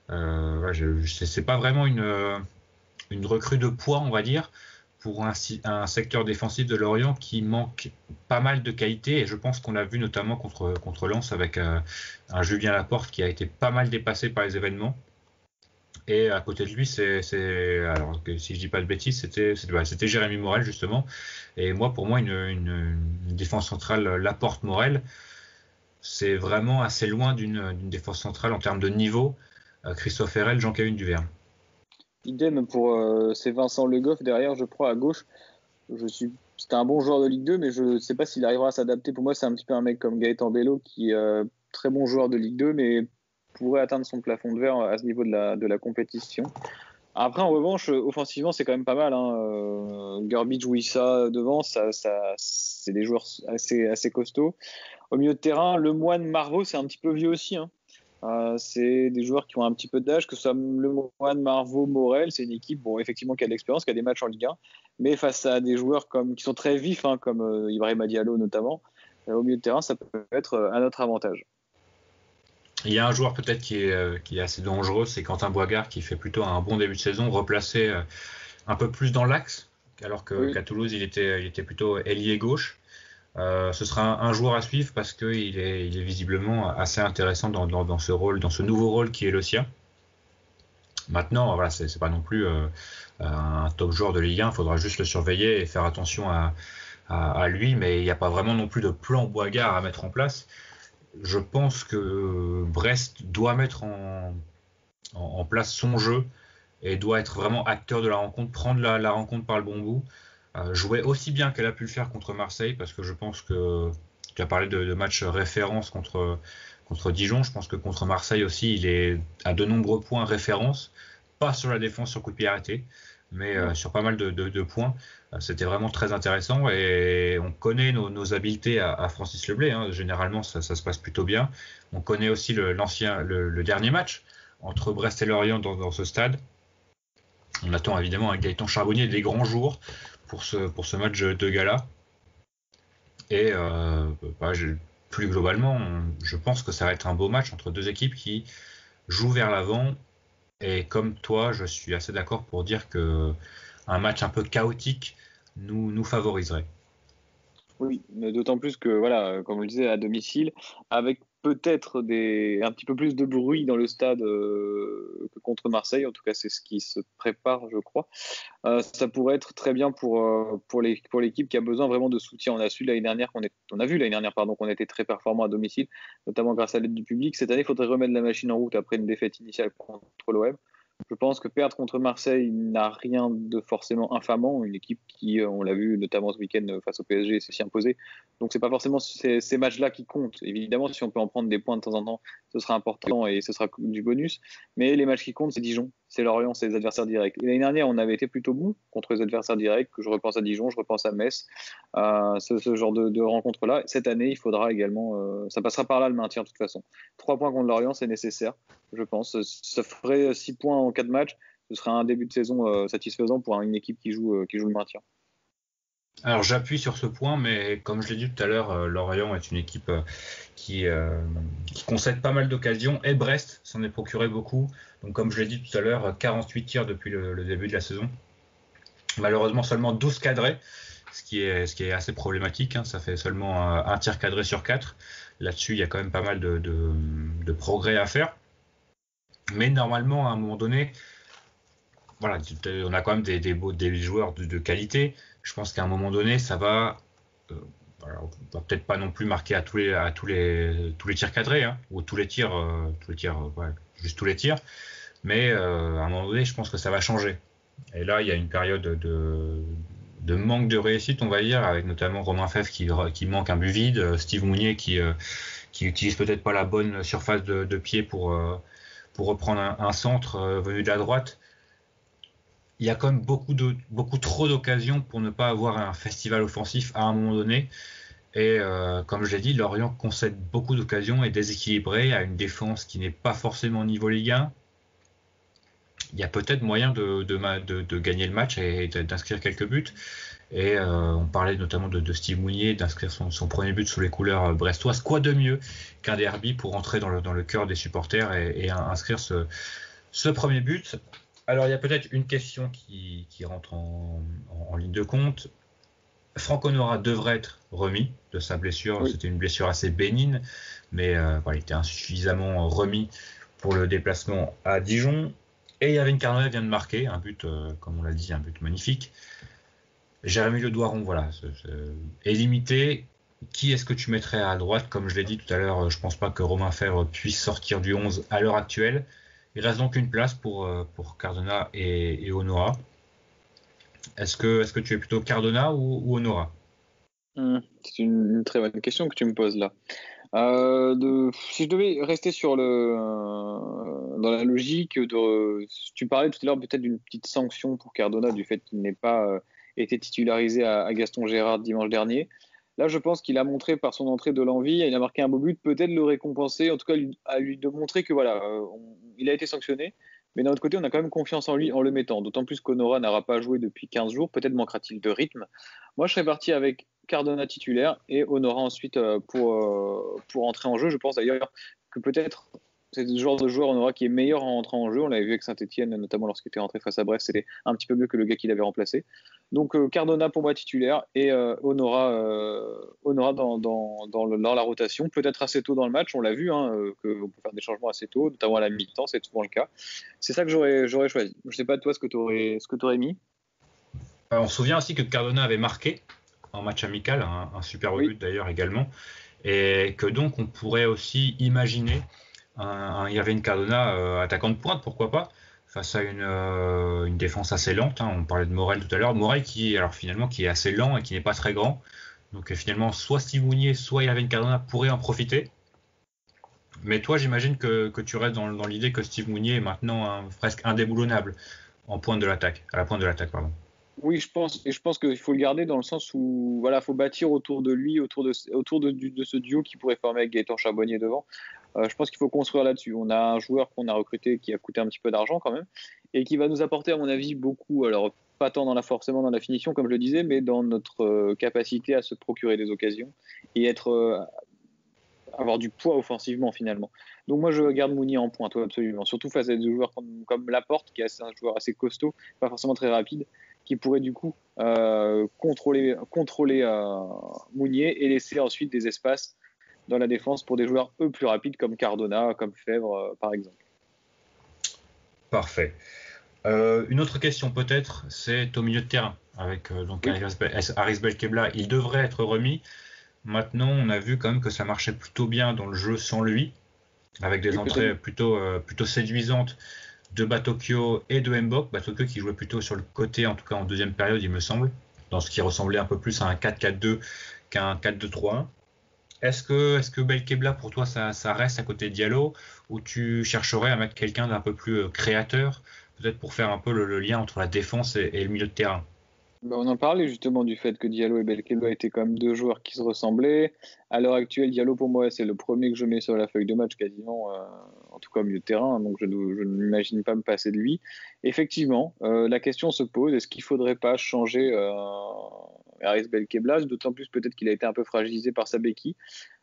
C'est pas vraiment une recrue de poids, on va dire, pour un secteur défensif de Lorient qui manque pas mal de qualité, et je pense qu'on l'a vu notamment contre Lens avec un Julien Laporte qui a été pas mal dépassé par les événements. Et à côté de lui, alors que si je dis pas de bêtises, c'était Jérémy Morel justement. Et pour moi, une défense centrale Laporte-Morel, c'est vraiment assez loin d'une défense centrale en termes de niveau. Christophe Herrel, Jean-Kévin Duverne. Idem pour c'est Vincent Le Goff derrière, je crois, à gauche. C'était un bon joueur de Ligue 2, mais je ne sais pas s'il arrivera à s'adapter. Pour moi, c'est un petit peu un mec comme Gaëtan Bello, qui est très bon joueur de Ligue 2, mais pourrait atteindre son plafond de verre à ce niveau de la compétition. Après, en revanche, offensivement, c'est quand même pas mal. Gerbic, Wissa devant, c'est des joueurs assez costauds. Au milieu de terrain, Lemoine, Marvaux, c'est un petit peu vieux aussi. C'est des joueurs qui ont un petit peu d'âge, que ce soit Lemoine, Marvaux, Morel. C'est une équipe, effectivement, qui a de l'expérience, qui a des matchs en Ligue 1, mais face à des joueurs qui sont très vifs, comme Ibrahima Diallo notamment, au milieu de terrain, ça peut être à notre avantage. Il y a un joueur peut-être qui est assez dangereux, c'est Quentin Boigard, qui fait plutôt un bon début de saison, replacé un peu plus dans l'axe, alors qu'à Toulouse, il était plutôt ailier gauche. Ce sera un joueur à suivre parce qu'il est visiblement assez intéressant dans ce rôle, dans ce nouveau rôle qui est le sien. Maintenant, voilà, c'est pas non plus un top joueur de Ligue 1, il faudra juste le surveiller et faire attention à lui, mais il n'y a pas vraiment non plus de plan Boigard à mettre en place. Je pense que Brest doit mettre en place son jeu et doit être vraiment acteur de la rencontre, prendre la rencontre par le bon bout, jouer aussi bien qu'elle a pu le faire contre Marseille, parce que je pense que tu as parlé de match référence contre Dijon. Je pense que contre Marseille aussi, il est à de nombreux points référence, pas sur la défense sur coup de pied arrêté, mais sur pas mal de points. C'était vraiment très intéressant et on connaît nos habiletés à Francis Leblay. Hein. Généralement, ça se passe plutôt bien. On connaît aussi le dernier match entre Brest et Lorient dans ce stade. On attend évidemment avec Gaëtan Charbonnier des grands jours pour ce match de gala. Et plus globalement, je pense que ça va être un beau match entre deux équipes qui jouent vers l'avant. Et comme toi, je suis assez d'accord pour dire que un match un peu chaotique nous favoriserait. Oui, mais d'autant plus que, voilà, comme on le disait, à domicile, avec peut-être un petit peu plus de bruit dans le stade que contre Marseille, en tout cas c'est ce qui se prépare, je crois. Ça pourrait être très bien pour l'équipe qui a besoin vraiment de soutien. On a vu l'année dernière qu'on était très performant à domicile, notamment grâce à l'aide du public. Cette année, il faudrait remettre la machine en route après une défaite initiale contre l'OM. Je pense que perdre contre Marseille n'a rien de forcément infamant. Une équipe qui, on l'a vu notamment ce week-end face au PSG, s'est si imposée. Donc c'est pas forcément ces matchs-là qui comptent. Évidemment, si on peut en prendre des points de temps en temps, ce sera important et ce sera du bonus. Mais les matchs qui comptent, c'est Dijon, c'est Lorient, c'est les adversaires directs. Et l'année dernière, on avait été plutôt bon contre les adversaires directs. Je repense à Dijon, je repense à Metz, ce genre de rencontres-là. Cette année, il faudra également, ça passera par là le maintien de toute façon. 3 points contre Lorient, c'est nécessaire, je pense. Ça ferait 6 points en 4 matchs. Ce serait un début de saison satisfaisant pour une équipe qui joue le maintien. Alors j'appuie sur ce point, mais comme je l'ai dit tout à l'heure, Lorient est une équipe qui concède pas mal d'occasions, et Brest s'en est procuré beaucoup. Donc comme je l'ai dit tout à l'heure, 48 tirs depuis le début de la saison. Malheureusement seulement 12 cadrés, ce qui est assez problématique. Hein. Ça fait seulement un tir cadré sur 4. Là-dessus, il y a quand même pas mal de progrès à faire. Mais normalement, à un moment donné, voilà, on a quand même des joueurs de qualité. Je pense qu'à un moment donné, ça va. On va peut-être pas non plus marquer à tous les tirs cadrés, hein, ou tous les tirs, juste tous les tirs. Mais à un moment donné, je pense que ça va changer. Et là, il y a une période de manque de réussite, on va dire, avec notamment Romain Fèvre qui manque un but vide, Steve Mounier qui utilise peut-être pas la bonne surface de pied pour reprendre un centre venu de la droite. Il y a quand même beaucoup trop d'occasions pour ne pas avoir un festival offensif à un moment donné. Et comme je l'ai dit, Lorient concède beaucoup d'occasions et déséquilibré, à une défense qui n'est pas forcément au niveau Ligue 1. Il y a peut-être moyen de gagner le match et d'inscrire quelques buts. Et on parlait notamment de Steve Mounier, d'inscrire son premier but sous les couleurs brestoises. Quoi de mieux qu'un derby pour entrer dans le cœur des supporters et inscrire ce premier but. Alors il y a peut-être une question qui rentre en ligne de compte. Franck Honora devrait être remis de sa blessure. Oui. C'était une blessure assez bénigne, mais il était insuffisamment remis pour le déplacement à Dijon. Et Yavin Cardona vient de marquer un but, comme on l'a dit, un but magnifique. Jérémy Le Doiron, est limité. Qui est-ce que tu mettrais à droite? Comme je l'ai dit tout à l'heure, je ne pense pas que Romain Fèvre puisse sortir du 11 à l'heure actuelle. Il reste donc une place pour Cardona et Honora. Est-ce que tu es plutôt Cardona ou Honora? C'est une très bonne question que tu me poses là. Si je devais rester dans la logique tu parlais tout à l'heure peut-être d'une petite sanction pour Cardona du fait qu'il n'ait pas été titularisé à Gaston Gérard dimanche dernier. Là, je pense qu'il a montré par son entrée de l'envie, il a marqué un beau but, peut-être le récompenser, en tout cas à lui de montrer que il a été sanctionné. Mais d'un autre côté, on a quand même confiance en lui en le mettant. D'autant plus qu'Honora n'aura pas joué depuis 15 jours. Peut-être manquera-t-il de rythme. Moi, je serais parti avec Cardona titulaire et Honora ensuite pour entrer en jeu. Je pense d'ailleurs que peut-être c'est ce genre de joueur Honora qui est meilleur en entrant en jeu. On l'avait vu avec Saint-Etienne, notamment lorsqu'il était rentré face à Brest. C'était un petit peu mieux que le gars qu'il avait remplacé. Donc Cardona pour moi titulaire et Honora dans la rotation. Peut-être assez tôt dans le match. On l'a vu, qu'on peut faire des changements assez tôt, notamment à la mi-temps. C'est souvent le cas. C'est ça que j'aurais choisi. Je ne sais pas toi ce que tu aurais mis. On se souvient aussi que Cardona avait marqué en match amical, un super but d'ailleurs également, et que donc on pourrait aussi imaginer un Yavin Cardona attaquant de pointe, pourquoi pas. face à une défense assez lente. Hein. On parlait de Morel tout à l'heure. Morel qui est assez lent et qui n'est pas très grand. Donc finalement, soit Steve Mounier, soit Irving Cardona pourraient en profiter. Mais toi, j'imagine que tu restes dans l'idée que Steve Mounier est maintenant presque indéboulonnable à la pointe de l'attaque, pardon. Oui, je pense qu'il faut le garder dans le sens où voilà, faut bâtir autour de lui, autour de ce duo qui pourrait former avec Gaëtan Charbonnier devant. Je pense qu'il faut construire là-dessus. On a un joueur qu'on a recruté qui a coûté un petit peu d'argent quand même et qui va nous apporter, à mon avis, beaucoup. Alors pas tant forcément dans la finition, comme je le disais, mais dans notre capacité à se procurer des occasions et avoir du poids offensivement finalement. Donc moi je garde Mounier en pointe, absolument. Surtout face à des joueurs comme Laporte, qui est un joueur assez costaud, pas forcément très rapide, qui pourrait du coup contrôler Mounier et laisser ensuite des espaces dans la défense pour des joueurs eux plus rapides comme Cardona, comme Fèvre par exemple. Parfait. Une autre question peut-être, c'est au milieu de terrain avec Aris Belkebla. Il devrait être remis. Maintenant, on a vu quand même que ça marchait plutôt bien dans le jeu sans lui, avec des entrées plutôt séduisantes de Batokyo et de Mbok. Batokyo qui jouait plutôt sur le côté, en tout cas en deuxième période, il me semble, dans ce qui ressemblait un peu plus à un 4-4-2 qu'un 4-2-3-1. Est-ce que Belkebla, pour toi, ça reste à côté de Diallo, ou tu chercherais à mettre quelqu'un d'un peu plus créateur, peut-être pour faire un peu le lien entre la défense et le milieu de terrain? On en parlait justement du fait que Diallo et Belkebla étaient quand même deux joueurs qui se ressemblaient. À l'heure actuelle, Diallo pour moi c'est le premier que je mets sur la feuille de match quasiment, en tout cas au milieu de terrain, donc je ne m'imagine pas me passer de lui. Effectivement, la question se pose, est-ce qu'il ne faudrait pas changer Aris Belkebla, d'autant plus peut-être qu'il a été un peu fragilisé par sa béquille.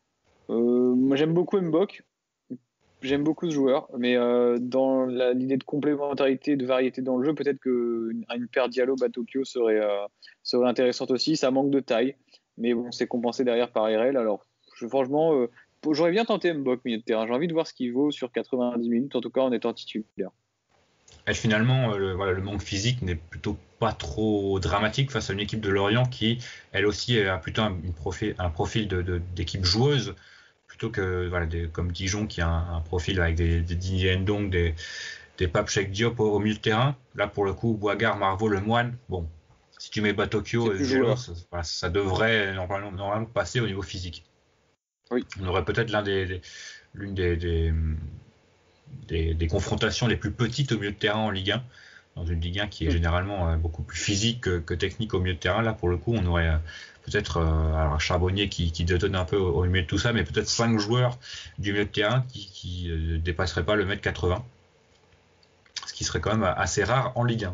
Moi j'aime beaucoup Mbok. J'aime beaucoup ce joueur, mais dans l'idée de complémentarité, de variété dans le jeu, peut-être qu'une paire Diallo-Batokyo serait intéressante aussi. Ça manque de taille, mais bon, c'est compensé derrière par RL. Alors, franchement, j'aurais bien tenté Mbok milieu de terrain. J'ai envie de voir ce qu'il vaut sur 90 minutes, en tout cas en étant titulaire. Et finalement, le manque physique n'est plutôt pas trop dramatique face à une équipe de Lorient qui, elle aussi, a plutôt un profil d'équipe joueuse, plutôt que comme Dijon qui a un profil avec des Didier Ndong, des Pape Cheikh Diop au milieu de terrain. Là pour le coup, Boigard, Marvaux, Lemoine, bon, si tu mets Batokyo et Diallo, ça devrait normalement passer au niveau physique. Oui. On aurait peut-être l'une des confrontations les plus petites au milieu de terrain en Ligue 1, dans une Ligue 1 qui est généralement beaucoup plus physique que technique au milieu de terrain. Là pour le coup, on aurait peut-être alors Charbonnier qui détonne un peu au milieu de tout ça, mais peut-être 5 joueurs du milieu de terrain qui dépasseraient pas le 1m80, ce qui serait quand même assez rare en Ligue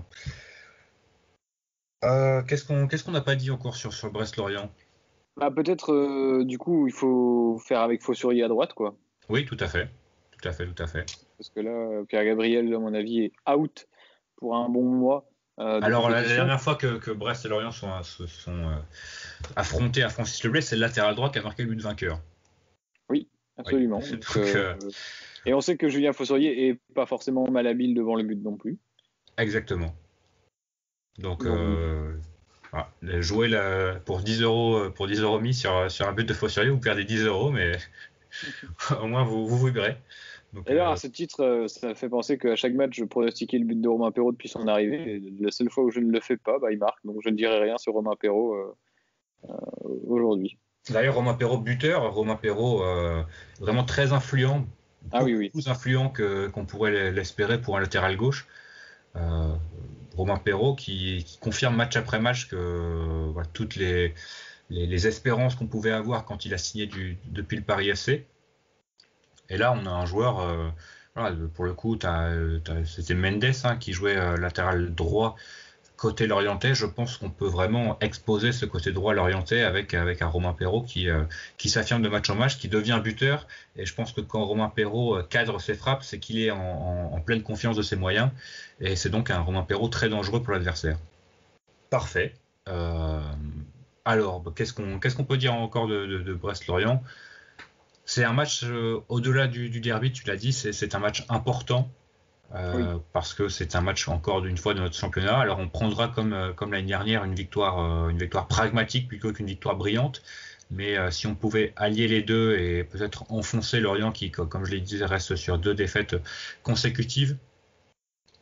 1. Qu'est-ce qu'on n'a pas dit encore sur Brest-Lorient? Peut-être du coup il faut faire avec Fossurier à droite, quoi. Oui, tout à fait. Parce que là, Pierre-Gabriel, à mon avis, est out pour un bon mois. Alors la dernière fois que Brest et Lorient se sont affrontés à Francis Leblay, c'est le latéral droit qui a marqué le but vainqueur. Oui, absolument. Oui. Et on sait que Julien Fossurier est pas forcément malhabile devant le but non plus. Exactement. Donc voilà, jouer pour 10 € mis sur un but de Fossurier, vous perdez 10 €, mais au moins vous vibrez. Donc, et là, à ce titre, ça fait penser qu'à chaque match, je pronostiquais le but de Romain Perraud depuis son arrivée. Et la seule fois où je ne le fais pas, il marque. Donc je ne dirai rien sur Romain Perraud aujourd'hui. D'ailleurs, Romain Perraud buteur, Romain Perraud vraiment très influent. Oui. Plus influent qu'on pourrait l'espérer pour un latéral gauche. Romain Perraud qui confirme match après match que toutes les espérances qu'on pouvait avoir quand il a signé depuis le Paris FC. Et là, on a un joueur, pour le coup, c'était Mendes qui jouait latéral droit côté lorientais. Je pense qu'on peut vraiment exposer ce côté droit lorientais avec un Romain Perraud qui s'affirme de match en match, qui devient buteur. Et je pense que quand Romain Perraud cadre ses frappes, c'est qu'il est en pleine confiance de ses moyens. Et c'est donc un Romain Perraud très dangereux pour l'adversaire. Parfait. Alors, qu'est-ce qu'on peut dire encore de Brest-Lorient ? C'est un match au-delà du derby, tu l'as dit, c'est un match important parce que c'est un match encore une fois de notre championnat. Alors on prendra comme l'année dernière une victoire pragmatique plutôt qu'une victoire brillante. Mais si on pouvait allier les deux et peut-être enfoncer Lorient qui, comme je l'ai dit, reste sur 2 défaites consécutives,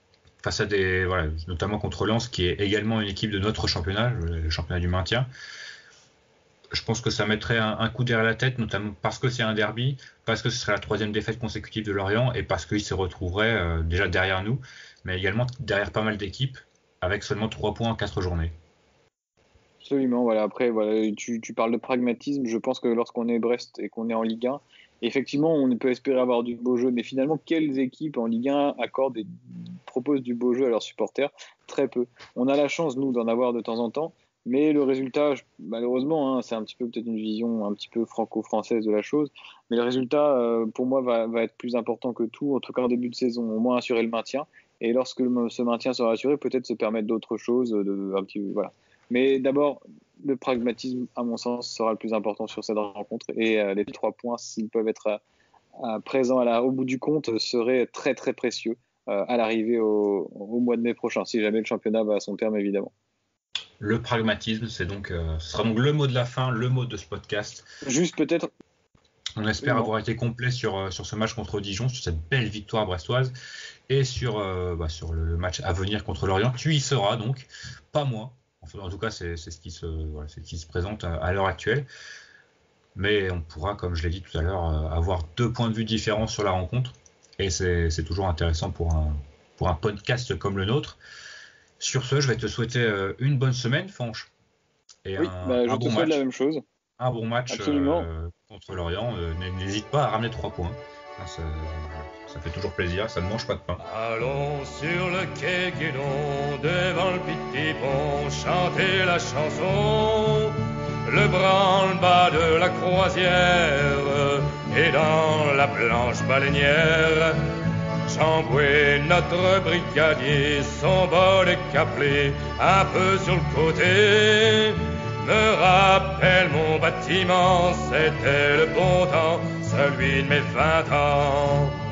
face à notamment contre Lens, qui est également une équipe de notre championnat, le championnat du maintien. Je pense que ça mettrait un coup derrière la tête, notamment parce que c'est un derby, parce que ce serait la 3e défaite consécutive de Lorient et parce qu'ils se retrouveraient déjà derrière nous, mais également derrière pas mal d'équipes, avec seulement 3 points en 4 journées. Absolument, voilà. Après, voilà, tu parles de pragmatisme. Je pense que lorsqu'on est Brest et qu'on est en Ligue 1, effectivement, on peut espérer avoir du beau jeu, mais finalement, quelles équipes en Ligue 1 proposent du beau jeu à leurs supporters? Très peu. On a la chance, nous, d'en avoir de temps en temps, mais le résultat, malheureusement, c'est un petit peu peut-être une vision un petit peu franco-française de la chose, mais le résultat, pour moi, va être plus important que tout, en tout cas en début de saison, au moins assurer le maintien, et lorsque ce maintien sera assuré, peut-être se permettre d'autres choses, voilà. Mais d'abord, le pragmatisme, à mon sens, sera le plus important sur cette rencontre. Et les 3 points, s'ils peuvent être présents au bout du compte, seraient très très précieux à l'arrivée au mois de mai prochain, si jamais le championnat va à son terme, évidemment. Le pragmatisme, ce sera donc le mot de la fin, le mot de ce podcast. Juste peut-être... On espère avoir été complet sur ce match contre Dijon, sur cette belle victoire brestoise, et sur le match à venir contre Lorient. Tu y seras donc, pas moi. En tout cas, c'est ce qui se présente à l'heure actuelle. Mais on pourra, comme je l'ai dit tout à l'heure, avoir 2 points de vue différents sur la rencontre. Et c'est toujours intéressant pour un podcast comme le nôtre. Sur ce, je vais te souhaiter une bonne semaine, Fanche. Et oui, je te souhaite la même chose. Un bon match contre Lorient. N'hésite pas à ramener 3 points. Ça fait toujours plaisir, ça ne mange pas de pain. Allons sur le quai Guédon, devant le petit pont, chanter la chanson. Le branle-bas de la croisière et dans la planche baleinière. Chamboué, notre brigadier, son bol est caplé un peu sur le côté. Me rappelle mon bâtiment, c'était le bon temps, celui de mes 20 ans.